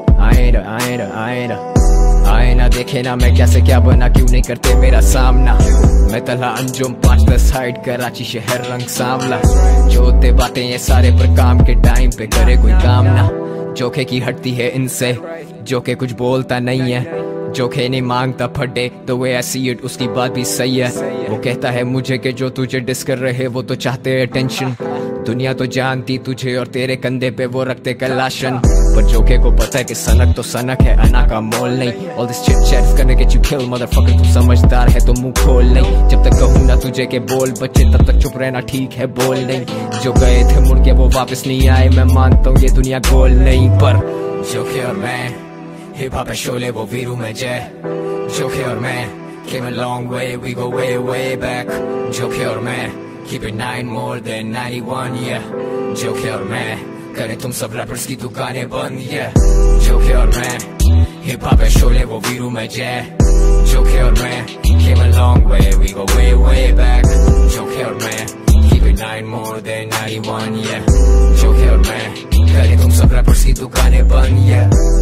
I ain't a देखे ना मैं कैसे क्या बना, क्यों नहीं करते मेरा सामना। मैं तला अंजुम 5-10 हाइट कराची शहर रंग सांवला। जो होते बातें ये सारे पर काम के टाइम पे करे कोई काम ना। जोखे की हटती है इनसे, जोखे कुछ बोलता नहीं है, जोखे नहीं मांगता फटे तो वे ऐसी उसकी बात भी सही है। वो कहता है मुझे कि जो तुझे डिस कर रहे वो तो चाहते हैं अटेंशन। दुनिया तो जानती तुझे और तेरे कंधे पे वो रखते कलाशन, पर जोखे को पता है कि सनक तो सनक है, अना का मोल नहीं। All this chit chat is gonna get you killed motherfucker, तू समझदार है तो मुंह खोल नहीं। जब तक कहूँ ना तुझे के बोल बच्चे तब तक चुप रहना ठीक है, बोल नहीं। जो गए थे मुड़ के वो वापस नहीं आए, मैं मानता हूँ ये दुनिया गोल नहीं, पर जोखे और मैं हिप हॉप है शोले वो वीरू में जय। जोखे और मैं came a long way, we go way way back। जोखे और मैं keep it 9 more than 91, yeah। जोखे और मैं करें तुम सब रैपर्स की दुकानें बंद, yeah। जोखे और मैं हिप हॉप है शोले वो वीरू में जय। जोखे और मैं came a long way, we go way way back। जोखे और मैं keep it 9 more than 91, yeah। जोखे और मैं करें तुम सब रैपर्स की दुकानें बंद, yeah।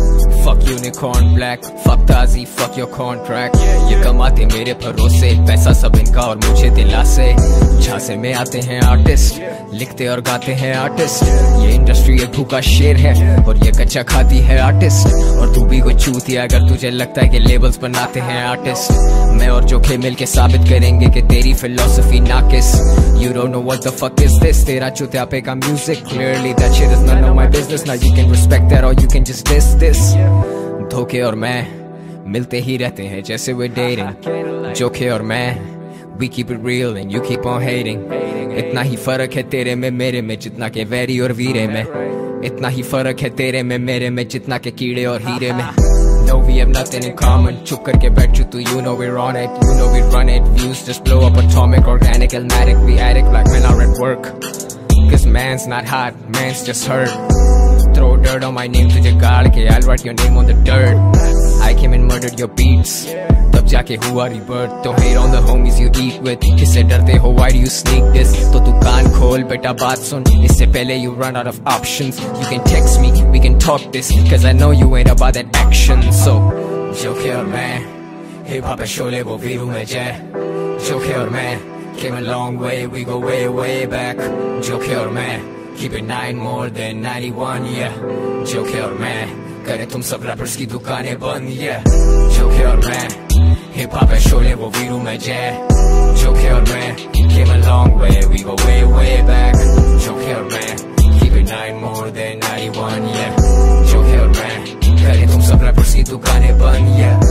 fuck unicorn black, fuck ताजी, fuck your contract. ये कमाते मेरे भरोसे, पैसा सब इनका और मुझे दिलासे। झांसे में आते हैं आर्टिस्ट, लिखते और गाते हैं आर्टिस्ट। ये इंडस्ट्री एक भूखा शेर है और ये कच्चा खाती है आर्टिस्ट। और तू भी कोई चूतिया अगर तुझे लगता है कि लेबल्स बनाते हैं आर्टिस्ट। मैं और जोखे मिलके साबित करेंगे कि तेरी फिलोसफी नाकिस। You don't know what the fuck is this? तेरा चुतिया पे का music, clearly that shit is none of my business. Now you can respect that or you can just diss this. धोखे और मैं मिलते ही रहते हैं जैसे we're dating. जोखे और मैं we keep it real and you keep on hating. इतना ही फर्क है तेरे में मेरे में जितना के वैरी और वीरे में। इतना ही फर्क है तेरे में मेरे में जितना के कीड़े और हीरे में। No, we have nothing in common. चुप करके बैठ तू, you know we're on it. You know we run it. Views just blow up, atomic, organic, ilmatic. We addict like men are at work. Cause man's not hot, man's just hurt. Throw dirt on my name तुझे गाड़ के, I'll write your name on the dirt. I came and murdered your beats. तब जाके हुआ rebirth. Don't hate on the homies you eat with. किससे डरते हो? Why do you sneak this? तो तू कान खोल बेटा बात सुन, इससे पहले you run out of options. You can text me, we can talk this, cause I know you ain't about that action. So जोखे और मैं hip hop है शोले वो वीरू में जय। जोखे और मैं came a long way, we go way way back. जोखे और मैं keep it 9 more than 91, yeah. जोखे और मैं करे तुम सब रैपर्स की दुकानें बंद, yeah. जोखे और मैं हिप हॉप है शोले वो वीरू में जय। जोखे और मैं came a long way, we go way way back. जोखे और मैं keep it 9 more than 91, yeah. जोखे और मैं करे तुम सब रैपर्स की दुकानें बंद, yeah.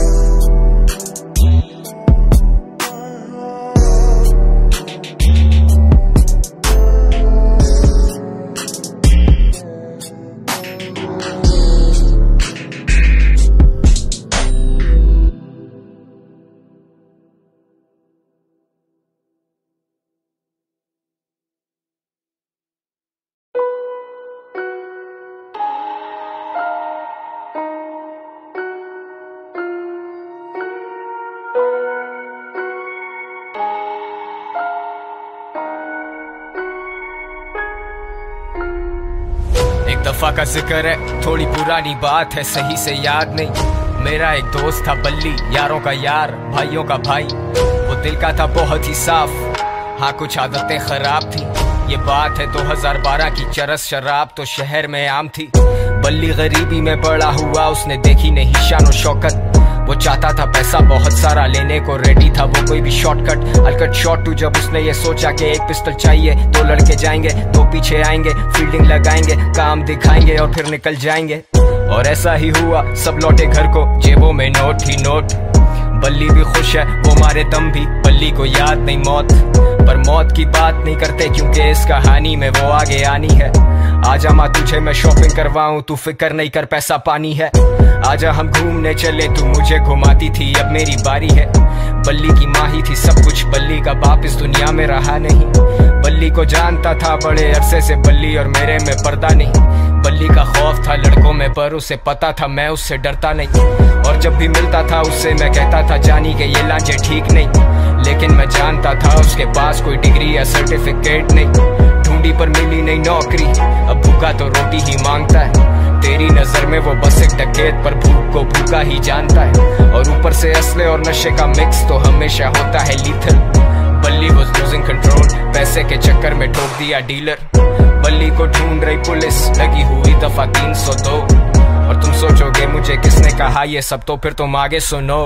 दफा का जिक्र है, थोड़ी पुरानी बात है, सही से याद नहीं। मेरा एक दोस्त था बल्ली, यारों का यार, भाइयों का भाई। वो दिल का था बहुत ही साफ, हाँ कुछ आदतें खराब थी। ये बात है 2012 की, चरस शराब तो शहर में आम थी। बल्ली गरीबी में बड़ा हुआ, उसने देखी नहीं शान और शौकत। वो चाहता था पैसा बहुत सारा, लेने को रेडी था वो कोई भी shortcut. I'll cut short to जब उसने ये सोचा कि एक पिस्टल चाहिए, 2 लड़के जाएंगे, 2 पीछे आएंगे, फील्डिंग लगाएंगे, काम दिखाएंगे और फिर निकल जाएंगे। और ऐसा ही हुआ, सब लौटे घर को, जेबों में नोट ही नोट। बल्ली भी खुश है, वो मारे दम भी, बल्ली को याद नहीं मौत। पर मौत की बात नहीं करते क्योंकि इस कहानी में वो आगे आनी है। आजा माँ तुझे मैं शॉपिंग करवाऊं, तू फिक्र नहीं कर पैसा पानी है। आजा हम घूमने चले, तू मुझे घुमाती थी, अब मेरी बारी है। बल्ली की माँ ही थी सब कुछ, बल्ली का बाप इस दुनिया में रहा नहीं। बल्ली को जानता था बड़े अरसे से, बल्ली और मेरे में पर्दा नहीं। बल्ली का खौफ था लड़कों में, पर उसे पता था मैं उससे डरता नहीं। और जब भी मिलता था उससे मैं कहता था जानी के ये लांचे ठीक नहीं। लेकिन मैं जानता था उसके पास कोई डिग्री या सर्टिफिकेट नहीं। ढूंढी पर मिली नहीं नौकरी, अब भूखा तो रोटी ही मांगता है। तेरी नजर में वो बस एक डकैत, पर भूख को भूखा ही जानता है। और ऊपर से असले और नशे का मिक्स तो हमेशा होता है लीथल। बल्ली was losing control, पैसे के चक्कर में ठोक दिया डीलर। बल्ली को ढूंढ रही पुलिस, लगी हुई दफा 302। और तुम सोचोगे मुझे किसने कहा ये सब, तो फिर तुम आगे सुनो।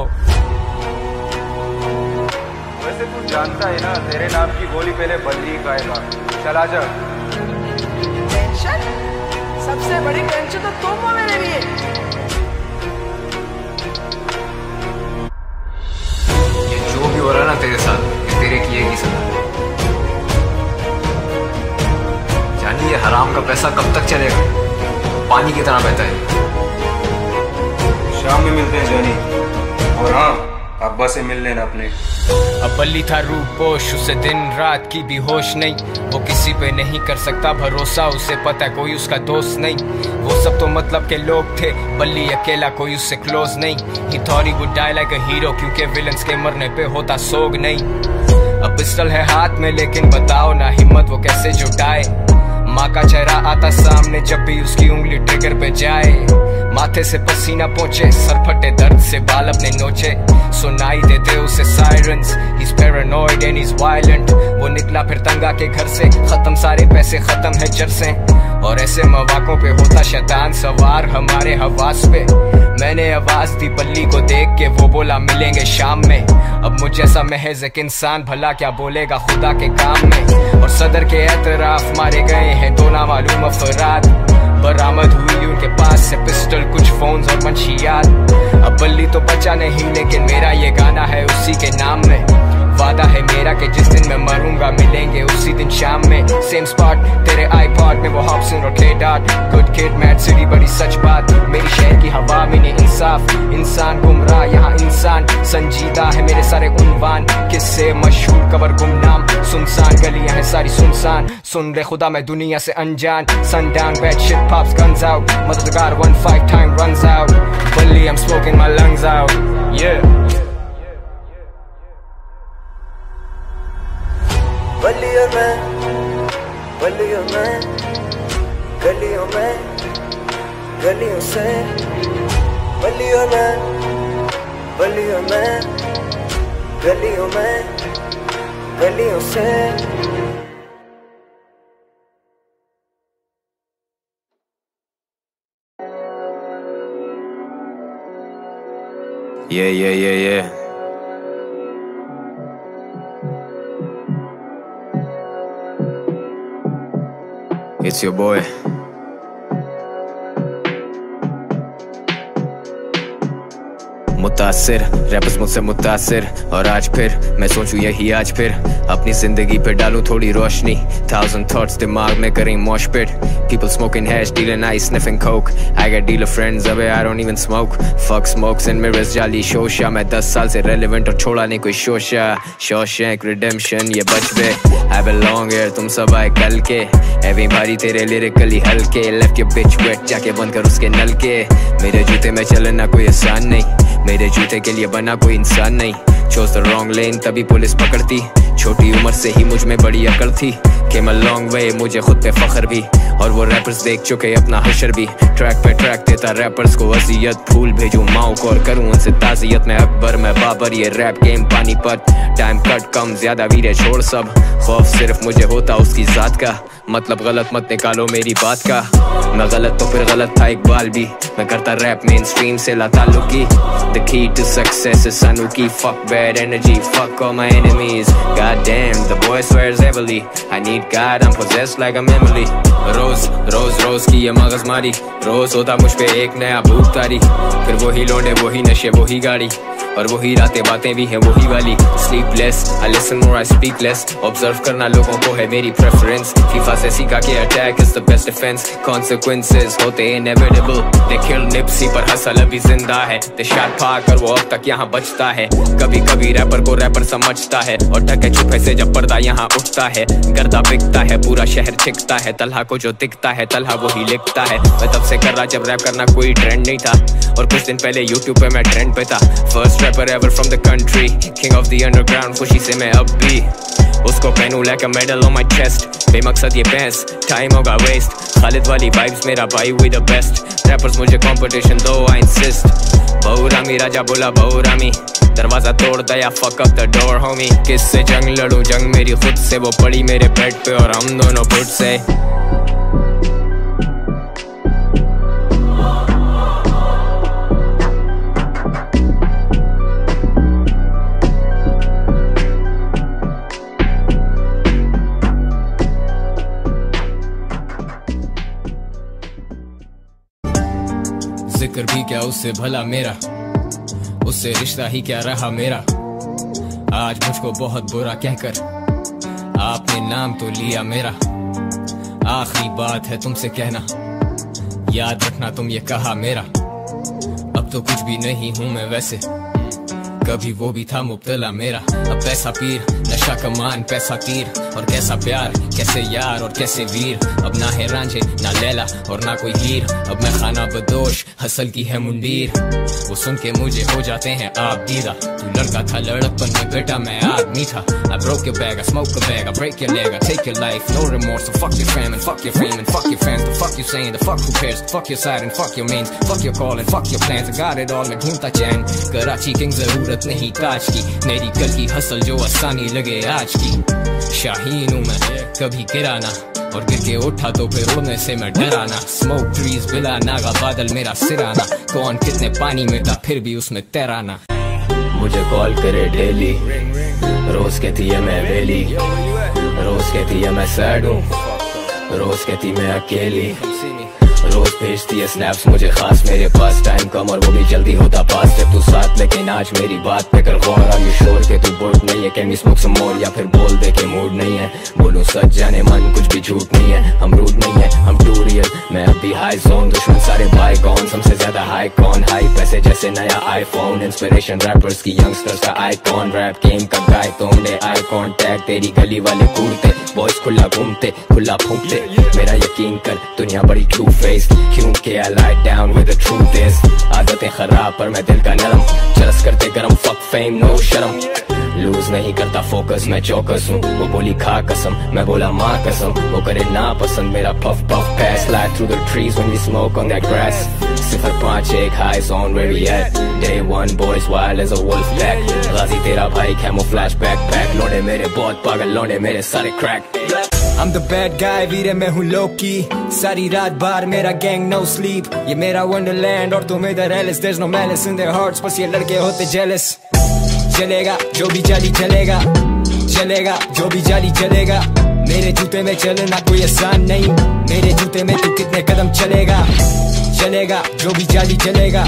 वैसे तू जानता है ना, तेरे नाम की गोली पहले बल्ली खाएगा। चला जा। टेंशन? सबसे बड़ी टेंशन तो तुम हो मेरे लिए। ये जो भी हो रहा है ना तेरे साथ, ये तेरे किए की सजा। जानिए हराम का पैसा कब तक चलेगा, पानी की तरह बहता है। शाम में मिलते हैं जानी, और हाँ अब्बा से मिल लेना अपने। अब बल्ली था रूपोश, उसे दिन रात की भी होश नहीं। वो किसी पे नहीं कर सकता भरोसा, उसे पता कोई उसका दोस्त नहीं। वो सब तो मतलब के लोग थे, बल्ली अकेला कोई उससे क्लोज नहीं। He thought he would die like a hero, क्योंकि विलन्स के मरने पे होता सोग नहीं। अब पिस्टल है हाथ में, लेकिन बताओ ना हिम्मत वो कैसे जुटाए। माँ का चेहरा आता सामने जब भी उसकी उंगली ट्रिगर पे जाए। माथे से पसीना पहुंचे, सर फटे दर्द से बाल अपने नोचे, सुनाई देते उसे sirens, he's paranoid and he's violent। वो निकला फिर तंगा के घर से, खत्म सारे पैसे, खत्म है चरसे, और ऐसे मौकों पे होता शैतान सवार हमारे हवास पे। मैंने आवाज दी बल्ली को देख के, वो बोला मिलेंगे शाम में। अब मुझ जैसा महज एक इंसान भला क्या बोलेगा खुदा के काम में। और सदर के एतराफ मारे गए हैं दो नामालूम अफराद, बरामद हुई उनके पास से पिस्टल, कुछ फोन्स और मंशियात। अब बल्ली तो बचा नहीं, लेकिन मेरा ये गाना है उसी के नाम में। वादा है मेरा कि जिस दिन मैं मरूंगा मिलेंगे उसी दिन शाम में, सेम स्पॉट तेरे आईपॉड में, वो हॉब्सन और K dot. Good kid mad city बड़ी सच बात, मेरी शहर की हवा में नहीं इंसाफ। इंसान गुमराह यहाँ इंसान संजीदा है, मेरे सारे उन्वान किससे मशहूर कबर गुमनाम। सुनसान गलियां हैं सारी सुनसान, सुन ले खुदा मैं दुनिया से अनजान। Sundown bad shit pops guns out, मददगार 1-5 time runs out, Bully I'm smoking my lungs out, yeah। बलियों में गलियों में गलियों से, बलियों में गलियों में गलियों से। Yeah. It's your boy. मुतासिर रैपर्स मुझसे मुतासिर, और आज फिर मैं सोचूं यही आज फिर अपनी जिंदगी पे डालूं थोड़ी रोशनी। 1000 thoughts दिमाग में करें mosh pit, people smoking hash, dealing ice, sniffing coke, I got dealer friends अबे I don't even smoke, fuck smokes and mirrors जाली शोशा। मैं 10 साल से relevant और छोड़ा नहीं कोई शोशा। Shawshank Redemption ये बचबे, I belong here, तुम सब आए कल के, एवी भारी तेरे lyrically हल्के। Left your bitch wet, जाके बंद कर उसके नल के। मेरे जूते में चलना कोई आसान नहीं, मेरे जूते के लिए बना कोई इंसान नहीं। Chose the wrong lane तभी पुलिस पकड़ती, छोटी उम्र से ही मुझ में बड़ी अकड़ थी। Came a long way, मुझे खुद पे फख्र भी, और वो रैपर्स देख चुके अपना हशर भी। ट्रैक पे ट्रैक देता रैपर्स को अजियत, फूल भेजूं माओ को और करूं उनसे ताजियत। मैं अकबर मैं बाबर, ये rap game Panipat, time cut कम ज्यादा वीरे छोड़ सब। खौफ सिर्फ मुझे होता उसकी जात का, मतलब गलत मत निकालो मेरी बात का। मैं गलत तो फिर गलत था इकबाल भी, मैं करता रैप मेन स्ट्रीम से ला ताल्लुकी। The key to success is Sanuki, fuck bad energy, fuck all my enemies. God damn, the boy swears heavily, I need God, I'm possessed like I'm Emily। रोज की ये मगजमारी, रोज होता मुझ पे एक नया भूख तारी। फिर वही लौंडे वही नशे वही गाड़ी, और वही रातें बातें भी हैं वही वाली। Sleepless, I listen more, I speak less, observe करना लोगों को है मेरी preference। FIFA से सीखा कि attack is the best defense, consequences होते inevitable। They kill Nipsey पर हसल अभी जिंदा है, they shot Pac और वो अब तक यहाँ बचता है। कभी कभी रैपर को रैपर समझता है, और ढके छुपे से जब पर्दा यहाँ उठता है। गर्दा बिकता है पूरा शहर छिकता है, तलहा को जो दिखता है तलहा वही लिखता है। मैं तब से कर रहा जब रैप करना कोई ट्रेंड नहीं था, और कुछ दिन पहले YouTube पे मैं ट्रेंड पे था। First rapper ever from the country, king of the underground, खुशी से मैं अब भी उसको पहनूं like a medal on my chest। बेमकसद ये बहस टाइम होगा वेस्ट, खालिद वाली वाइब्स मेरा भाई we the best। रैपर्स मुझे competition दो I insist। बहुरामी राजा बोला बहुरामी, दरवाजा तोड़ दया fuck up the door homie। किससे जंग लड़ूं, जंग मेरी खुद से, वो पड़ी मेरे बेड पे और हम दोनों फुट से। जिक्र भी क्या उससे भला मेरा, उससे रिश्ता ही क्या रहा मेरा। आज मुझको बहुत बुरा कहकर आपने नाम तो लिया मेरा। आखिरी बात है तुमसे कहना, याद रखना तुम ये कहा मेरा। अब तो कुछ भी नहीं हूं मैं वैसे, कभी वो भी था मुब्तला मेरा। अब पैसा पीर, नशा कमान, पैसा तीर, और कैसा प्यार, कैसे यार और कैसे वीर। अब ना है रांझे ना लैला और ना कोई हीर, अब मैं खाना बदोश हसल की है मुंडीर। वो सुन के मुझे हो जाते हैं आप दीदा, तू लड़का था लड़कपन में बेटा मैं आदमी था। I broke your bag, I smoke a bag, I break your leg, I take your life, no remorse. So fuck your fam and fuck your fame and fuck your fans. The fuck you saying, the fuck who cares, fuck your side and fuck your mains, fuck your call and fuck your plans. I got it all, मैं ढूंढता चैन, Karachi king जरूरत नहीं ताज की, मेरी कल की hustle जो आसानी लगे आज की। शाहीन हूँ मैं कभी गिरा ना, और गिर के उठा तो फिर रोने से मैं डराना। स्मोक ट्रीज बिला नागा बादल मेरा सिराना, कौन कितने पानी में था फिर भी उसमें तैराना। मुझे कॉल करे डेली, रोज कहती है मैं वेली, रोज कहती है मैं सैड हूँ, रोज कहती मैं अकेली, रोज भेजती है स्नैप्स मुझे खास मेरे पास टाइम कम और वो भी जल्दी होता पास जब तू साथ। लेकिन आज मेरी बात पे कर गौर, आर यू श्योर के तू बोर्ड नहीं है, can we smoke some more, या फिर बोल दे के मूड नहीं है। बोलूं सच जाने मन कुछ भी झूठ नहीं है, हम रूड नहीं है हम टू रियल। मैं अभी हाई जोन, दुश्मन सारे बाईकॉन, हमसे ज्यादा हाई कौन, हाई पैसे जैसे नया आईफोन। इंस्पिरेशन रैपर्स की यंगस्टर्स का आईकॉन, रैप गेम का गाय तोड़े आई कॉन्टैक्ट। तेरी गली वाले कूदते बॉयज खुला घूमते खुला फूंकते, मेरा यकीन कर दुनिया बड़ी ट्रू फेस, क्योंकि I lie down with the truth is। आदतें खराब पर मैं दिल का नरम, चरस करते गरम, fuck fame no शर्म। लूज नहीं करता फोकस मैं चौकस हूँ, वो बोली खा कसम मैं बोला माँ कसम। वो करे ना पसंद मेरा puff puff pass, slide through the trees when we smoke on that grass। 051 high zone where we at, day one boys wild as a wolf pack। गाजी तेरा भाई camouflage backpack, लौंडे मेरे बहुत पागल लौंडे मेरे सारे crack। I'm the bad guy, वीरे मैं हूँ लोकी, सारी रात बार मेरा gang no sleep। ये मेरा wonderland और तुम इधर Alice, there's no malice in their hearts, बस ये लड़के होते jealous। चलेगा जो भी जाली चलेगा, चलेगा जो भी जाली चलेगा, मेरे जूते में चलना कोई आसान नहीं, मेरे जूते में तू कितने कदम चलेगा। चलेगा जो भी जाली चलेगा,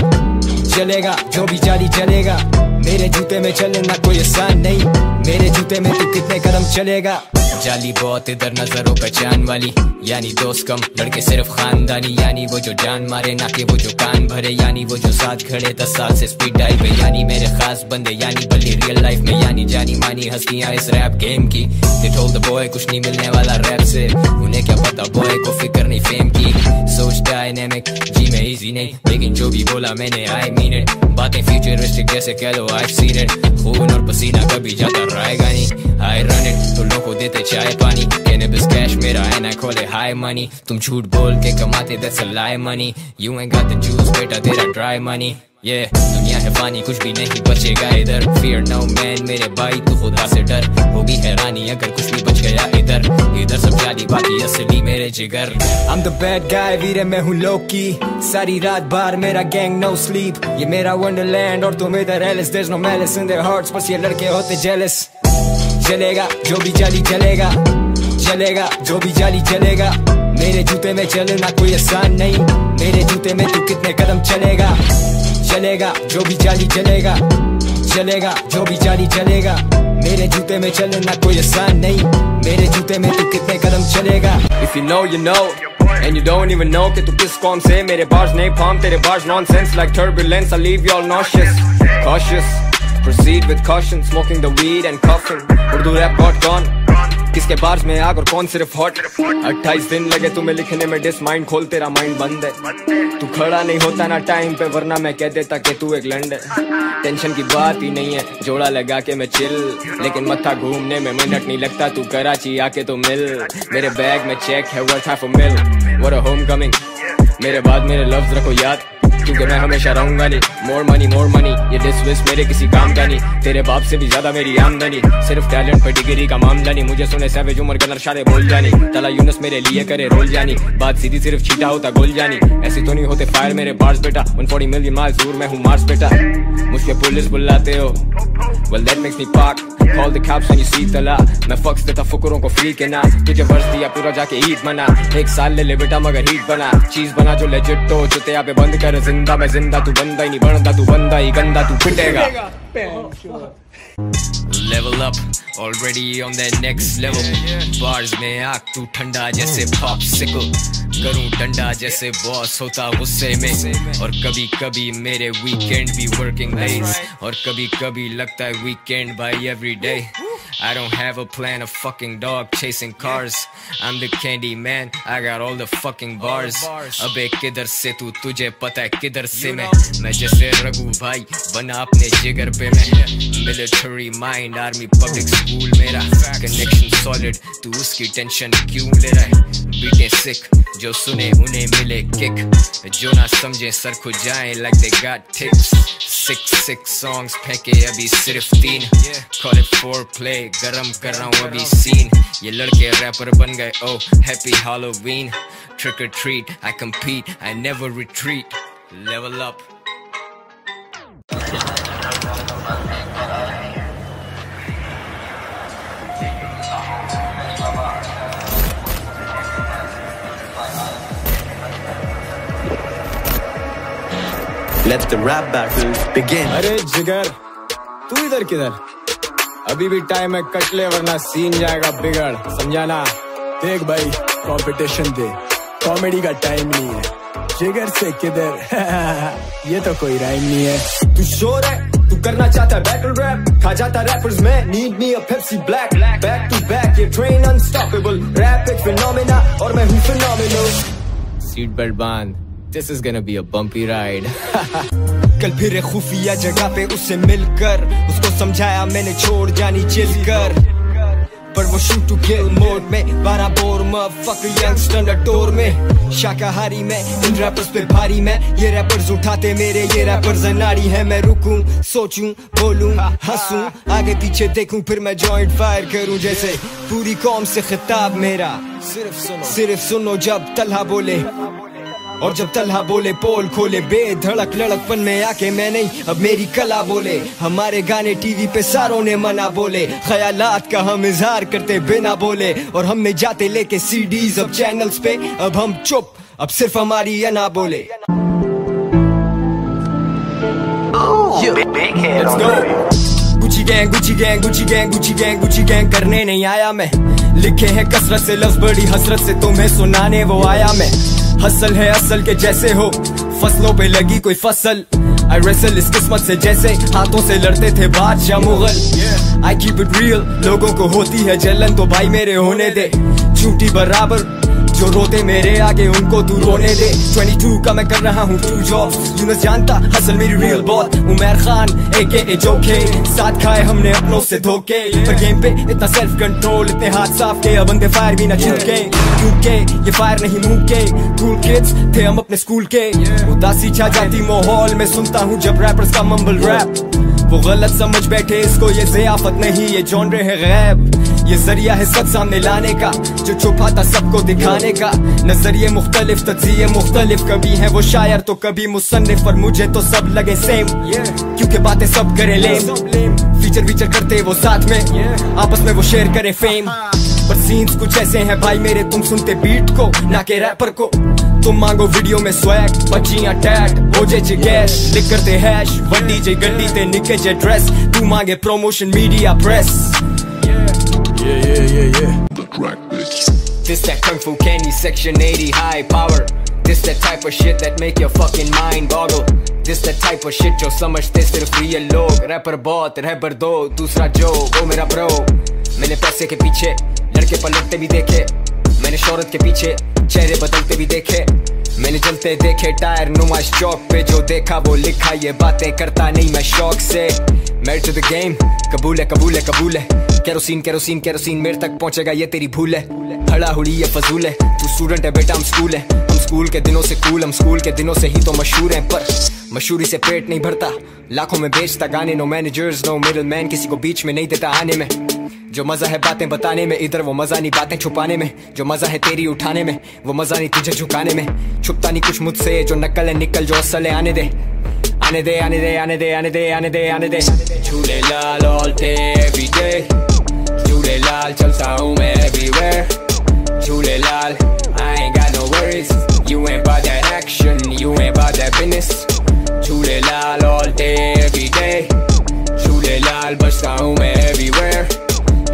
चलेगा जो भी जाली चलेगा, मेरे जूते में चलना कोई आसान नहीं, मेरे जूते में तू कितने कदम चलेगा। जाली बहुत इधर नजरों पहचान वाली, यानी दोस्त कम लड़के सिर्फ खानदानी, यानी वो जो जान मारे ना कि वो जो कान भरे, यानी वो जो साथ खड़े 10 साल से स्पीड डायल पे, यानी मेरे खास बंदे, यानी बल्कि रियल लाइफ में, यानी जानी मानी हस्तियां इस रैप गेम की। They told the boy कुछ नहीं मिलने वाला रैप से, उन्हें क्या पता बॉय को फिक्र नहीं फेम की। सोच डायनेमिक जी में इजी नहीं, लेकिन जो भी बोला मैंने I mean it। बातें फ्यूचरिस्टिक जैसे कह लो I've seen it। खून और पसीना कभी जाता रहेगा नहीं, I run it तो लोगों को देते चाय पानी। कैनबिस कैश मेरा and I call it high money। तुम झूठ बोल के कमाते that's a lie money। You ain't got the juice बेटा तेरा dry money। Yeah, दुनिया है फानी कुछ भी नहीं बचेगा इधर। Fear no man मेरे भाई तू खुदा से डर, होगी हैरानी अगर कुछ भी बच गया इधर। इधर सब जाली बाकी असली मेरे जिगर। I'm the bad guy, वीरे मैं हूँ लोकी, सारी रात बार मेरा gang no sleep। ये मेरा wonderland और तुम इधर Alice, there's no malice in their hearts, बस ये लड़के होते jealous। चलेगा जो भी जाली चलेगा, चलेगा जो भी जाली चलेगा, मेरे जूते में चलना कोई आसान नहीं, मेरे जूते में तू कितने कदम चलेगा। चलेगा जो भी जाली चलेगा, चलेगा जो भी जाली चलेगा, मेरे जूते में चलना कोई आसान नहीं, मेरे जूते में तू कितने कदम चलेगा। If you know you know and you don't even know कि तू किस कौम से, मेरे bars napalm तेरे bars nonsense like turbulence, I leave you all nauseous, cautious, proceed with caution, smoking the weed and coughing। Urdu rap got gone, किसके bars में आग और कौन सिर्फ हॉट। 28 दिन लगे तुम्हें लिखने में डिस, माइंड खोल तेरा माइंड बंद है। तू खड़ा नहीं होता ना टाइम पे, वरना मैं कह देता कि तू एक लंड है। टेंशन की बात ही नहीं है, जोड़ा लगा के मैं चिल, लेकिन मत्था घूमने में मिनट नहीं लगता, तू कराची आके तो मिल। मेरे बैग में चेक है worth half a mil, what a homecoming। मेरे बाद मेरे लफ्ज रखो याद, क्योंकि मैं हमेशा रहूंगा नहीं। मोर मनी ये डिसविस मेरे किसी काम का नहीं, तेरे बाप से भी ज्यादा मेरी आमदनी। सिर्फ टैलेंट पे डिग्री का मामला नहीं, मुझे सुने सैवेज उमर गनर शारे बोल जानी। तला यूनस मेरे लिए करे रोल जानी, बात सीधी सिर्फ छीटा होता गोल जानी। ऐसी तो नहीं होते फायर मेरे बार्स बेटा, 140 मिलियन माइल्स दूर मैं हूँ मार्स बेटा। मुझे पुलिस बुलाते हो, well that makes me park, call the cops when you see तला। मैं फक्स देता फुकरों को फ्री के ना, तुझे वर्ष दिया पूरा जाके ईद मना। 1 साल ले बेटा मगर हीट बना, चीज बना जो लेजिट तो चुते यहाँ पे बंद कर। जिंदा मैं जिंदा, तू बंदा ही नहीं बनता, तू बंदा ही गंदा, तू पिटेगा। Level up Already on that next level. Bars में आग तू ठंडा जैसे popsicle, करूँ डंडा जैसे बॉस होता गुस्से में. और कभी कभी मेरे weekend भी working days, और कभी कभी लगता है weekend by every day. I don't have a plan, a fucking dog chasing cars. I'm the candy man, I got all the fucking bars. अबे किधर से तू, तुझे पता है किधर से मैं जैसे रघु भाई बना अपने जिगर पे मैं. Military mind, army public school मेरा connection solid, तू उसकी टेंशन क्यों ले रहा है. बीटे sick, जो सुने उन्हें मिले kick, जो ना समझे सर खुद जाए like they got tips. 6 songs फेंके अभी सिर्फ 3, call it foreplay, गरम कर रहा हूँ अभी scene. ये लड़के रैपर बन गए, oh happy Halloween. Trick or treat, I compete, I never retreat. Level up. Let the rap battle begin. अरे जिगर, तू इधर किधर? अभी भी टाइम है, कट ले वरना सीन जाएगा बिगड़. समझा ना? देख भाई, कंपटीशन दे, कॉमेडी का टाइम नहीं है. जिगर से किधर ये तो कोई राइम नहीं है. तू शोर है, तू करना चाहता है बैटल रैप, खा जाता रैपर्स में. Need me a Pepsi black, back to back ये ट्रेन अनस्टॉपेबल. रैप एक फिनोमेना और मैं हूँ फिनोमिनल. सीट बेल्ट बांध, this is gonna be a bumpy ride. कल फिर एक खुफिया जगह पे उससे मिलकर, उसको समझाया मैंने छोड़ जानी चिल कर. पर वो शूट टू किल मोड में, 12 बोर मफक यंगस्टर टोर में. शाकाहारी में इन रैपर्स पे भारी में, ये रैपर्स उठाते मेरे, ये रैपर्स अनाड़ी है. मैं रुकूं, सोचूं, बोलूं, हंसूं, आगे पीछे देखूं, फिर मैं जॉइंट फायर करूं जैसे पूरी कौम से खिताब मेरा. सिर्फ सुनो जब तलहा बोले, और जब तलहा बोले पोल खोले. बेधड़क लड़कपन में आके मैं नहीं, अब मेरी कला बोले. हमारे गाने टीवी पे सारों ने मना बोले. ख्यालात का हम इजहार करते बिना बोले, और हमने जाते लेके सीडीज अब चैनल्स पे. अब हम चुप, अब सिर्फ हमारी अना बोले. Gucci gang, Gucci gang, Gucci gang, Gucci gang, Gucci gang करने नहीं आया मैं. लिखे हैं कसरत से लफ्ज, बड़ी हसरत से तुम्हें सुनाने वो आया मैं. हसल है असल के जैसे हो, फसलों पे लगी कोई फसल. I wrestle इस किस्मत से जैसे हाथों से लड़ते थे बादशाह Mughal. I keep it real, लोगों को होती है जलन तो भाई मेरे होने दे. झूठी बराबर जो रोते मेरे आगे उनको तू रोने दे. 22 का मैं कर रहा हूँ 2 जॉब्स. यूनुस जानता हसल मेरी real bot. Umar Khan AKA जोके, साथ खाए हमने अपनों से धोखे. पर गेम पे इतना सेल्फ कंट्रोल, इतने हाथ साफ के अब बंदे फायर भी ना चूके. क्योंकि ये फायर नहीं मुंह के, कूल किड्स थे हम अपने स्कूल के. उदासी छा जाती माहौल में सुनता हूँ जब रैपर्स का मम्बल रैप. वो गलत समझ बैठे इसको, ये ज़ियाफत नहीं ये जॉनरे है गैब. ये जरिया है सच सामने लाने का, जो छुपा था सबको दिखाने का. नजरिए मुख्तलिफ, तज्जिए मुख्तलिफ, कभी है वो शायर तो कभी मुसन्निफ. पर मुझे तो सब लगे सेम, क्योंकि बातें सब करे लेम. फीचर करते वो साथ में, आपस में वो शेयर करे फेम. पर सीन्स कुछ ऐसे हैं भाई मेरे, तुम सुनते बीट को ना के रैपर को. तुम मांगो वीडियो में स्वैग, बच्चियां टैग, ओजे च गैस, लिख करते हैश, वड्डी जे गड्डी ते निके जे ड्रेस. तू मांगे promotion media press. This that Kung Fu Kenny Section 80 high power. This that type of shit that make your fucking mind boggle. This that type of shit जो समझते सिर्फ रियल लोग. रैपर बहुत, रैपर दो, दूसरा जो वो मेरा ब्रो. मैंने पैसे के पीछे लड़के पलटते भी देखे, मैंने शोहरत के पीछे चेहरे बदलते भी देखे. मैंने जलते देखे टायर नुमाइश चौक पे, जो देखा वो लिखा, ये बातें करता नहीं मैं शौक से. Married to the game, कबूल है कबूल है कबूल है. केरोसिन केरोसिन केरोसिन मेरे तक पहुंचेगा ये तेरी भूल है. हड़ा हुड़ी ये फजूल है, तू स्टूडेंट है बेटा हम स्कूल है. हम स्कूल के दिनों से कूल, हम स्कूल के दिनों से ही तो मशहूर हैं. पर मशहूरी से पेट नहीं भरता, लाखों में बेचता गाने. No managers no middle man, किसी को बीच में नहीं देता आने में. जो मजा है बातें बताने में, इधर वो मजा नहीं बातें छुपाने में. जो मजा है तेरी उठाने में, वो मजा नहीं तुझे झुकाने में. छुपता नहीं कुछ मुझसे, जो नकल है निकल, जो असल है आने दे. आने दे आने दे आने दे आने दे आने दे आने दे. झूले लाल all day every day, झूले लाल चलता हूँ मैं everywhere. झूले लाल I ain't got no worries, you ain't about that action, you ain't about that business. झूले लाल all day every day, झूले लाल बजता हूँ मैं everywhere.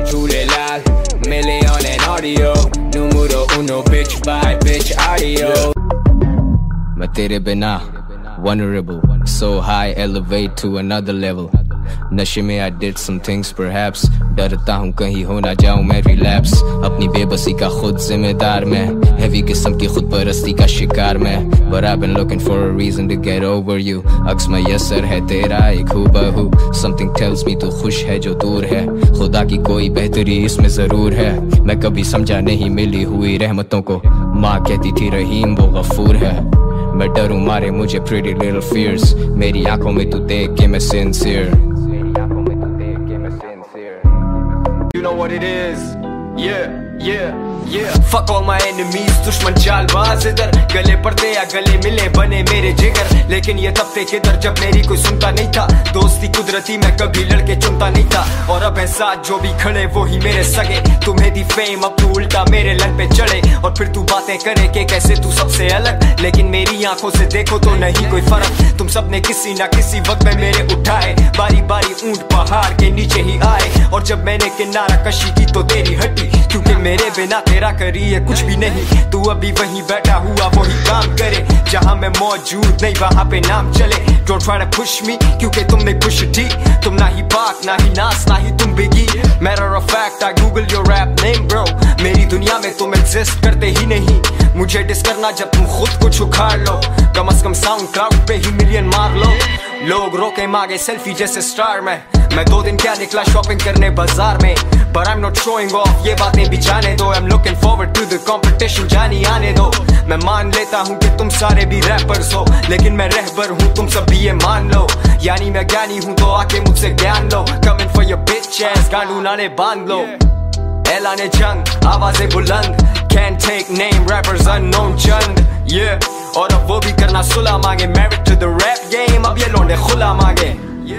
uno, bitch, bye, bitch, audio. मैं तेरे बिना vulnerable, so high, elevate to another level. नशे में I did some things perhaps, डरता हूँ कहीं हो ना जाऊँ मैं relapse. अपनी बेबसी का खुद जिम्मेदार मैं, heavy किस्म की खुद परस्ती का शिकार मैं. But I've been looking for a reason to get over you. अक्स मयसर है तेरा एक हूबहू. Something tells me तू खुश है जो दूर है, खुदा की कोई बेहतरी इसमें जरूर है. मैं कभी समझा नहीं मिली हुई रहमतों को, माँ कहती थी रहीम वो गफूर है. मैं डरूं मारे मुझे pretty little fears, मेरी आंखों में तू देख के मैं sincere. You know what it is, yeah. Fuck all my enemies, दुश्मन चालबाज इधर. गले पड़ते या गले मिले बने मेरे जिगर, लेकिन ये तब थे किधर जब मेरी कोई सुनता नहीं था. दोस्ती कुदरती मैं कभी लड़के चुनता नहीं था, और अब है साथ जो भी खड़े वो ही मेरे सगे. तुम्हें दी फेम अब तू उल्टा मेरे लन पे चढ़े, और फिर तू बातें करे कि कैसे तू सबसे अलग. लेकिन मेरी आंखों से देखो तो नहीं कोई फर्क. तुम सबने किसी ना किसी वक्त में मेरे उठाए, बारी बारी ऊंट पहाड़ के नीचे ही आए. और जब मैंने किनारा कशी की तो तेरी हटी, क्योंकि मेरे बिना तेरा करी है कुछ भी नहीं. तू अभी वहीं बैठा हुआ वही काम करे, जहां मैं मौजूद नहीं वहां पे नाम चले. Don't try to push me, क्योंकि तुमने कुछ थी. तुम ना ही पाक ना ही नास ना ही तुम बिगी. Matter of fact I google your rap name bro. मेरी दुनिया में तुम exist करते ही नहीं. मुझे डिस करना जब तुम खुद कुछ उखाड़ लो, कम से कम साउंड क्लाउड पे ही मिलियन मार लो. लोग रोके मांगे सेल्फी जैसे स्टार में. मैं 2 दिन क्या निकला शॉपिंग करने बाजार में, but I'm not showing off, ये बातें भी जाने दो. I'm looking forward to the competition, जानी आने दो. मैं मान लेता हूँ कि तुम सारे भी रैपर्स हो, लेकिन मैं रहबर हूँ तुम सब भी ये मान लो. यानी मैं ज्ञानी हूँ तो आके मुझसे ज्ञान लो. Coming for your bitch ass, गांडू नाने बांध लो. ऐलाने जंग आवाजें बुलंद, can't take name rappers unknown Chand. Yeah, और अब वो भी करना सुला मांगे. Married to the rap game, अब ये लोंडे खुला मांगे.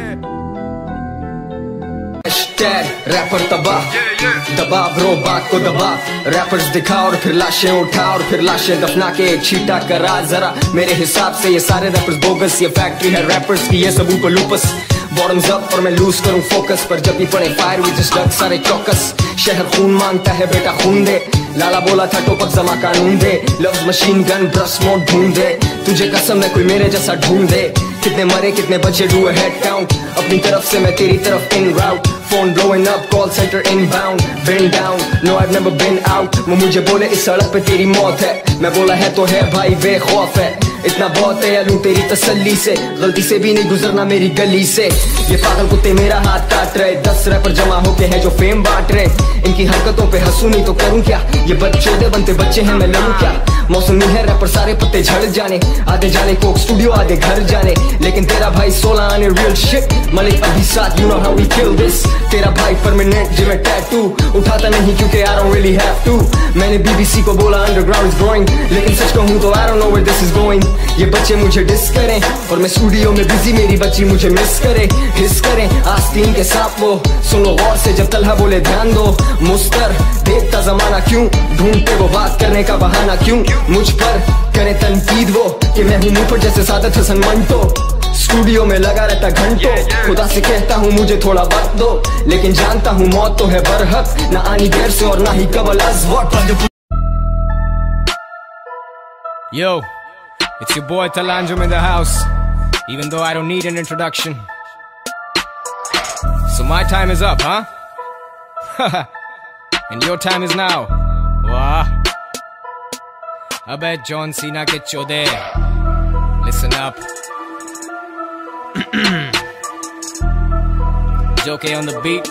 रैपर तबाह दबा ब्रो बात को दबा. रैपर्स दिखा और फिर लाशें उठा और फिर लाशें दफना के एक छीटा करा जरा. मेरे हिसाब से ये सारे रैपर्स बोगस, ये फैक्ट्री है रैपर्स की, ये सब ऊपर लूपस. बॉटम्स अप और मैं लूज करूं फोकस, पर जब भी पड़े फायर वी जस्ट डक सारे चौकस. शहर खून मांगता है बेटा खून दे, लाला बोला था टोपक जमा कानून दे. Loves machine gun brush mode ढूंढ दे, तुझे कसम है कोई मेरे जैसा ढूंढ दे. कितने मरे कितने बचे डू अ हेड काउंट, अपनी तरफ से मैं तेरी तरफ इन राउट. Phone blowing up, call center inbound, been down, no I've never been out. वो मुझे बोले इस सड़क पे तेरी मौत है, मैं बोला है तो है भाई बेखौफ है. इतना बहुत है या लूं तेरी तसल्ली से, गलती से भी नहीं गुजरना मेरी गली से. ये पागल कुत्ते मेरा हाथ काट रहे, 10 रैपर जमा होके हैं जो फेम बांट रहे. इनकी हरकतों पे हंसू नहीं तो करूं क्या, ये बच्चों बनते बच्चे हैं मैं लड़ूं क्या. मौसमी है रैपर सारे पत्ते झड़ जाने, आधे जाने कोक स्टूडियो आधे घर जाने. लेकिन तेरा भाई 16 आने रियल शिट, मलिक अभी साथ you know how we kill this. तेरा भाई परमानेंट जिम में टैटू उठाता नहीं क्योंकि I don't really have to. मैंने BBC को बोला underground is growing, लेकिन सच कहूँ तो I don't know where this is going. ये बच्चे मुझे डिस करें और मैं स्टूडियो में बिजी, मेरी बच्ची मुझे मिस करे. हिस करें आस्तीन के साथ वो, सुनो गौर से जब तलहा बोले ध्यान दो. मुस्तर देखता जमाना क्यों, ढूंढते वो बात करने का बहाना क्यों. मुझ पर करे तनकीद वो कि मैं हूँ मुंह पर जैसे सादत हसन मंटो. स्टूडियो में लगा रहता घंटों, खुदा से कहता हूँ मुझे थोड़ा वक्त दो, लेकिन जानता हूँ मौत तो है बरहक, ना आनी देर से और ना ही कबल अज़ वक्त. Yo, it's your boy Talanjum in the house, even though I don't need an introduction. So my time is up, huh? And your time is now. Wah. Abey John Cena ke chode. Listen up. Joke on the beat.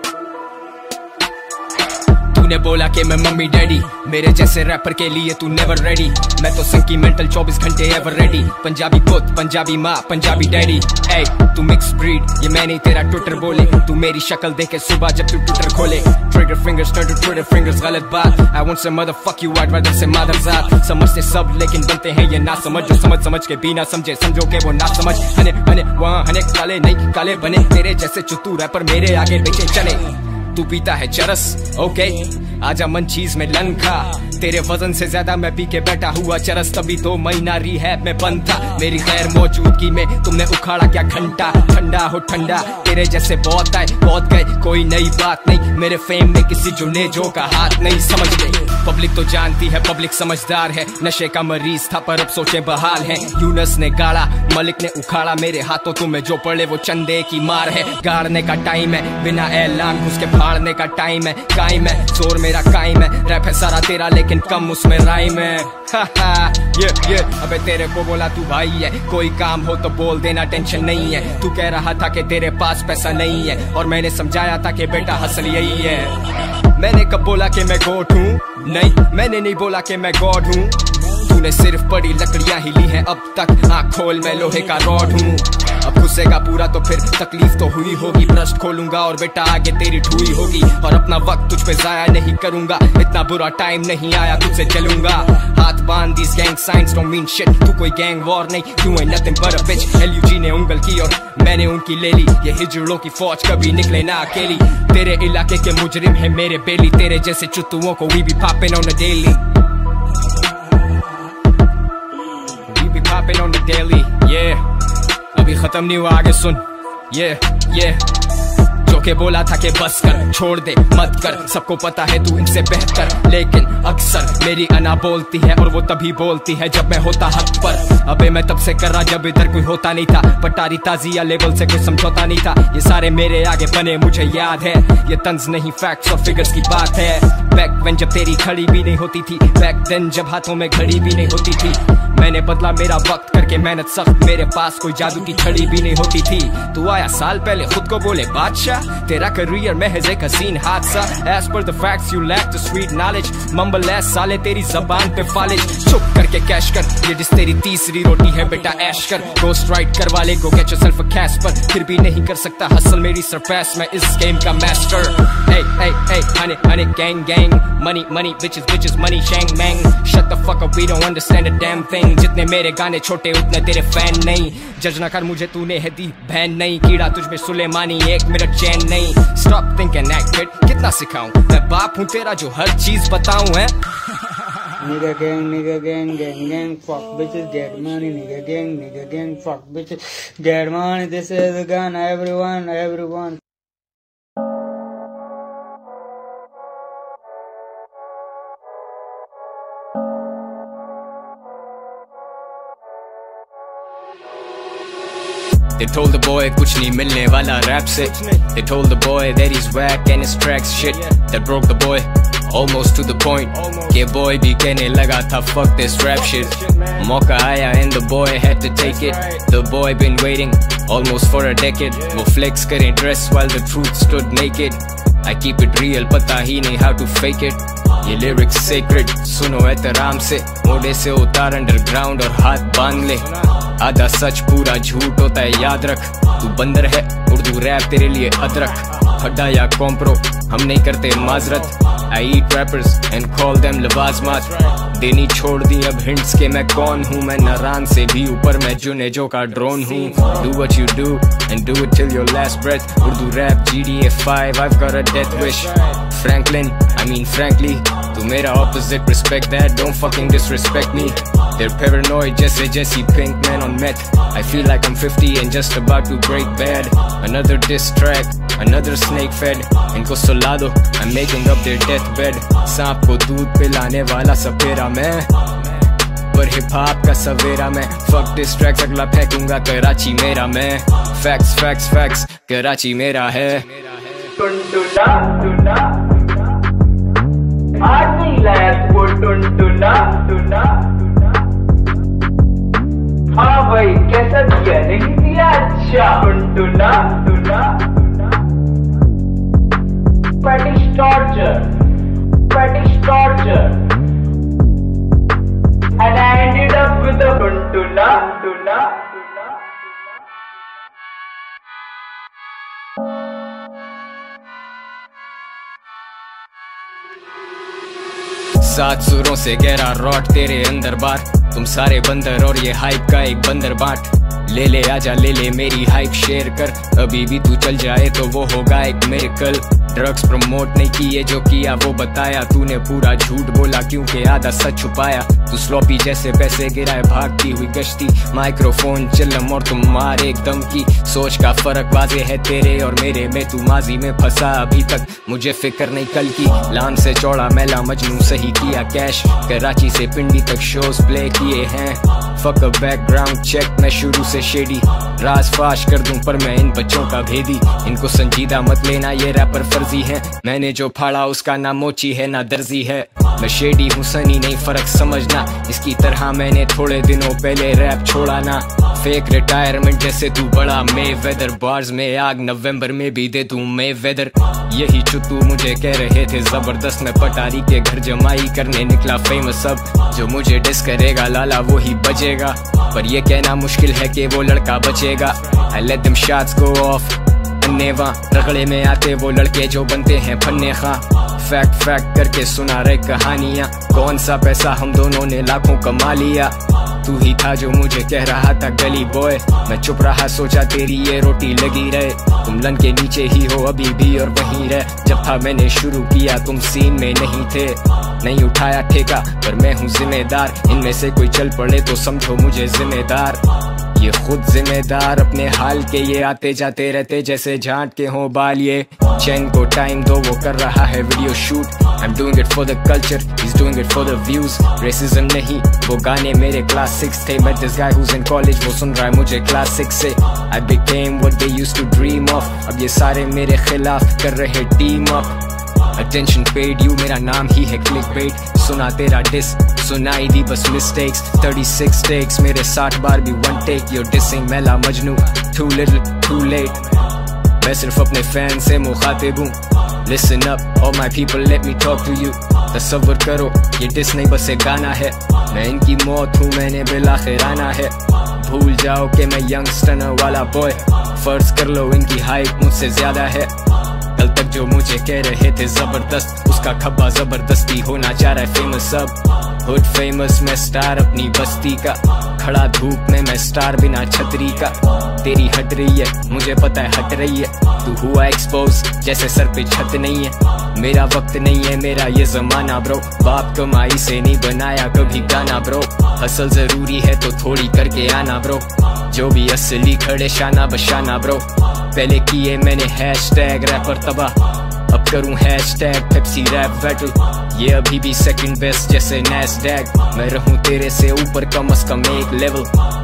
तूने बोला कि मैं mummy daddy, मेरे जैसे wrapper के लिए तू never ready. मैं तो संकी मेंटल 24 घंटे एवर रेडी. पंजाबी पुत पंजाबी माँ पंजाबी डैडी. ए तू मिक्स ब्रीड, ये मैं नहीं तेरा ट्विटर बोले. तू मेरी शक्ल देखे सुबह जब तू ट्विटर खोले. Trigger fingers turn to Twitter fingers, गलत बात. I want say मदरफक you, I'd rather से मादरजात. समझते सब लेकिन बनते हैं ये ना समझ, जो समझ समझ के बिना समझे समझो के वो ना समझ. हने हने वहाँ हने काले नहीं काले बने, तेरे जैसे चुतू रैपर मेरे आगे बेचे चले. तू पीता है चरस ओके, आजा मन चीज में लन खा। तेरे वजन से ज्यादा मैं पी के बैठा हुआ चरस, तभी 2 महीना रिहैब में बंद था। मेरी गैर मौजूदगी में तुमने उखाड़ा क्या घंटा। ठंडा हो ठंडा, तेरे जैसे बहुत आए बहुत गए, कोई नई बात नहीं। मेरे फेम में किसी जुनेजो का हाथ नहीं, समझ गई। पब्लिक तो जानती है, पब्लिक समझदार है। नशे का मरीज था पर अब सोचे बहाल है। यूनस ने गाड़ा, मलिक ने उखाड़ा, मेरे हाथों तुम्हें जो पड़े वो चंदे की मार है। गाड़ने का टाइम है, बिना ऐलान घुस के फाड़ने का टाइम है। कायम है जोर मेरा कायम है, रैप है सारा तेरा लेकिन कम उसमें राइम है। ये अबे तेरे को बोला तू भाई है, कोई काम हो तो बोल देना टेंशन नहीं है। तू कह रहा था कि तेरे पास पैसा नहीं है और मैंने समझाया था कि बेटा हसल यही है। मैंने कब बोला कि मैं गॉड हूँ? नहीं, मैंने नहीं बोला कि मैं गॉड हूँ। तूने सिर्फ बड़ी लकड़ियां ही ली हैं अब तक, आँख खोल मैं लोहे का रॉड हूँ। अब घुसेगा पूरा तो फिर तकलीफ तो हुई होगी। ब्रश खोलूंगा और बेटा आगे तेरी ठुई होगी। और अपना वक्त तुझ पे जाया नहीं करूंगा, इतना बुरा टाइम नहीं आया तुझसे चलूंगा। हाथ बांध, these gang signs don't mean shit। तू कोई गैंग वॉर नहीं, तू ain't nothing but a bitch। LUG ने उंगल की और मैंने उनकी ले ली। ये हिजड़ों की फौज कभी निकले ना अकेली। तेरे इलाके के मुजरिम है मेरे बेली, तेरे जैसे चुत्तुओं को we be popping on the daily। We be popping on the daily, yeah। अभी खत्म नहीं हुआ, आगे सुन। ये जो के बोला था कि बस कर, छोड़ दे मत कर, सबको पता है तू इनसे बेहतर। लेकिन अक्सर मेरी अना बोलती है और वो तभी बोलती है जब मैं होता हक पर। अबे मैं तब से कर रहा जब इधर कोई होता नहीं था। पटारी ताजिया लेवल से कोई समझौता नहीं था। ये सारे मेरे आगे बने मुझे याद है। ये तंज नहीं फैक्ट्स और फिगर्स की बात है। बैक व्हेन जब तेरी खड़ी भी नहीं होती थी, बैक देन जब हाथों में घड़ी भी नहीं होती थी। मैंने बदला मेरा वक्त करके मेहनत सख्त, मेरे पास कोई जादू की छड़ी भी नहीं होती थी। तू आया साल पहले खुद को बोले बादशाह, तेरा करियर महज एक हसीन हादसा। As per the facts you lack the sweet knowledge, mumble ass साले तेरी जबान पे फालिज। चुप करके कैश कर, ये जिस तेरी तीसरी रोटी है बेटा ऐश कर। Ghost right कर वाले go get yourself a Casper, फिर भी नहीं कर सकता हसल मेरी सरपास, मैं इस गेम का master. Hey hey hey honey gang gang, money money bitches bitches money shang mang। Shut the fuck up, we don't understand a damn thing। जितने मेरे गाने छोटे उतने तेरे फैन नहीं। जज ना कर मुझे, तूने है दी बहन नहीं। कीड़ा तुझ में सुलेमानी, 1 मिनट चैन नहीं। Stop thinking act it, कितना सिखाऊं मैं बाप हूँ तेरा जो हर चीज बताऊं है। Nigga gang, fuck bitches, get money, nigga gang, fuck bitches, get money, this is the gun, everyone. They told the boy कुछ नहीं मिलने वाला रैप से। They told the boy that he's whack and his tracks shit। That broke the boy almost to the point कि boy भी कहने लगा था fuck this rap shit। मौका आया and the boy had to take it। The boy been waiting almost for a decade। वो flex करें dress while the truth stood naked। I keep it real, पता ही नहीं how to fake it। ये lyrics sacred, सुनो एहतराम से। मोड़े से उतार underground और हाथ बांध ले। आधा सच पूरा झूठ होता है याद रख। तू बंदर है, उर्दू रैप तेरे लिए अदरक। खड्डा या कॉम्प्रो, हम नहीं करते माजरत। I eat rappers and call them लवाजमात। देनी छोड़ दी अब हिंट्स के मैं कौन हूँ। मैं नारान से भी ऊपर, मैं जुनेजो का ड्रोन हूँ। Do what you do and do it till your last breath। Urdu rap GTA 5, I've got a death wish। Franklin, I mean frankly, तू मेरा opposite, respect that, don't fucking disrespect me। They're paranoid जैसे Jesse Pinkman on meth। I feel like I'm 50 and just about to break bad। Another diss track, another snake fed। इनको सुला दो, I'm making up their deathbed। सांप को दूध पिलाने वाला सपेरा मैं, पर हिप हॉप का सवेरा मैं। Fuck diss tracks, अगला फेंकूंगा कराची मेरा मैं। Facts facts facts, कराची मेरा है। टुनटुना आज नहीं लाया वो टुनटुना। हाँ भाई कैसा दिया, नहीं दिया अच्छा। टुनटुना fetish torture and I ended up with a टुनटुना। सात सुरों से गहरा रॉट तेरे अंदर बार। तुम सारे बंदर और ये हाइप का एक बंदर बाट। ले ले आजा ले ले मेरी हाइप शेयर कर, अभी भी तू चल जाए तो वो होगा एक मिरेकल। ड्रग्स प्रमोट नहीं किए, जो किया वो बताया, तूने पूरा झूठ बोला क्योंकि आधा सच छुपाया। तू स्लॉपी जैसे पैसे गिराए भागती हुई गश्ती, माइक्रोफोन चिल्लम और तुम मार एकदम की। सोच का फर्क वाजे है तेरे और मेरे में, तू माजी में फंसा अभी तक, मुझे फिक्र नहीं कल की। लाम से चौड़ा मैला मजनू सही किया कैश, कराची से पिंडी तक शोज प्ले किए हैं। फक बैकग्राउंड चेक, मैं शुरू से शेडी, राज फाश कर दूं पर मैं इन बच्चों का भेदी। इनको संजीदा मत लेना, ये रैपर फर्जी है, मैंने जो फाड़ा उसका ना मोची है ना दर्जी है। मैं शेडी हूँ सनी नहीं फर्क समझना, इसकी तरह मैंने थोड़े दिनों पहले रैप छोड़ा ना। फेक रिटायरमेंट जैसे तू बड़ा मे वेदर, बार्स में आग नवंबर में भी दे तू मे वेदर। यही चुत्तू मुझे कह रहे थे जबरदस्त, मैं पटारी के घर जमाई करने निकला फेमस। अब जो मुझे डिस करेगा लाला वो ही बजेगा, पर ये कहना मुश्किल है कि वो लड़का बचेगा। I let them shots go off, अन्नेवा रगड़े में आते वो लड़के जो बनते हैं फन्ने खां। फैक्ट फैक्ट करके सुना रहे कहानियां, कौन सा पैसा हम दोनों ने लाखों कमा लिया। तू ही था जो मुझे कह रहा था गली बॉय, मैं चुप रहा सोचा तेरी ये रोटी लगी रहे। तुम लन के नीचे ही हो अभी भी और वहीं रह, जब था मैंने शुरू किया तुम सीन में नहीं थे। नहीं उठाया ठेका पर मैं हूँ जिम्मेदार, इनमें से कोई चल पड़े तो समझो मुझे जिम्मेदार। ये खुद जिम्मेदार अपने हाल के, ये आते जाते रहते जैसे झांट के हों बाल। ये चैन को टाइम दो, वो कर रहा है video shoot. I'm doing it for the culture, he's doing it for the views। Racism नहीं, वो गाने मेरे क्लास 6 थे। Met this guy who's in college, वो सुन रहा है मुझे क्लास 6 से। I became what they used to dream of, अब ये सारे मेरे खिलाफ कर रहे team up. Attention paid, you मेरा नाम ही है clickbait। सुना तेरा डिस, सुनाई दी बस mistakes। 36 takes, मेरे 60 बार भी one take। You're dissing मैला Majnu, too little, too late। मैं सिर्फ अपने फैन से मुखातिब हूँ। Listen up, all my people, let me talk to you। तसव्वुर करो, ये डिस नहीं बस एक गाना है। मैं इनकी मौत हूँ, मैंने बिलाखिर आना है। भूल जाओ कि मैं यंगस्टर वाला बॉय, फर्ज कर लो इनकी हाइप मुझसे ज्यादा है। कल तक जो मुझे कह रहे थे जबरदस्त, उसका खब्बा जबरदस्ती होना चाह रहा है फेमस। अब हुड फेमस, मैं स्टार अपनी बस्ती का, खड़ा धूप में मैं स्टार बिना छतरी का। तेरी हट रही है मुझे पता है हट रही है, तू हुआ एक्सपोज जैसे सर पे छत नहीं है। मेरा वक्त नहीं है मेरा ये जमाना ब्रो, बाप कमाई से नहीं बनाया कभी गाना ब्रो। हसल जरूरी है तो थोड़ी करके आना ब्रो, जो भी असली खड़े शाना बशाना ब्रो। पहले किए मैंने हैशटैग रैपर तबाह, अब करूं हैशटैग पेप्सी रैप बैटल। ये अभी भी सेकंड बेस्ट जैसे नैस्डैक, मैं रहूं तेरे से ऊपर कम से कम एक लेवल।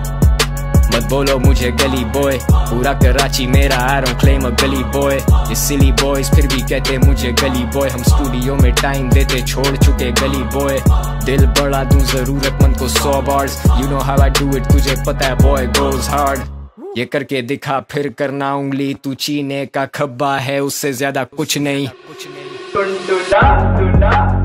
मत बोलो मुझे गली बॉय, पूरा कराची मेरा आई डोंट क्लेम अ गली बॉय। ये सिली बॉयज फिर भी कहते मुझे गली बॉय, हम स्टूडियो में टाइम देते छोड़ चुके गली बॉय। दिल बढ़ा दूं जरूरतमंद को 100 bars, you know how I do it, तुझे पता है बॉय गोज हार्ड। ये करके दिखा फिर करना उंगली, तू चीने का खब्बा है उससे ज्यादा कुछ नहीं।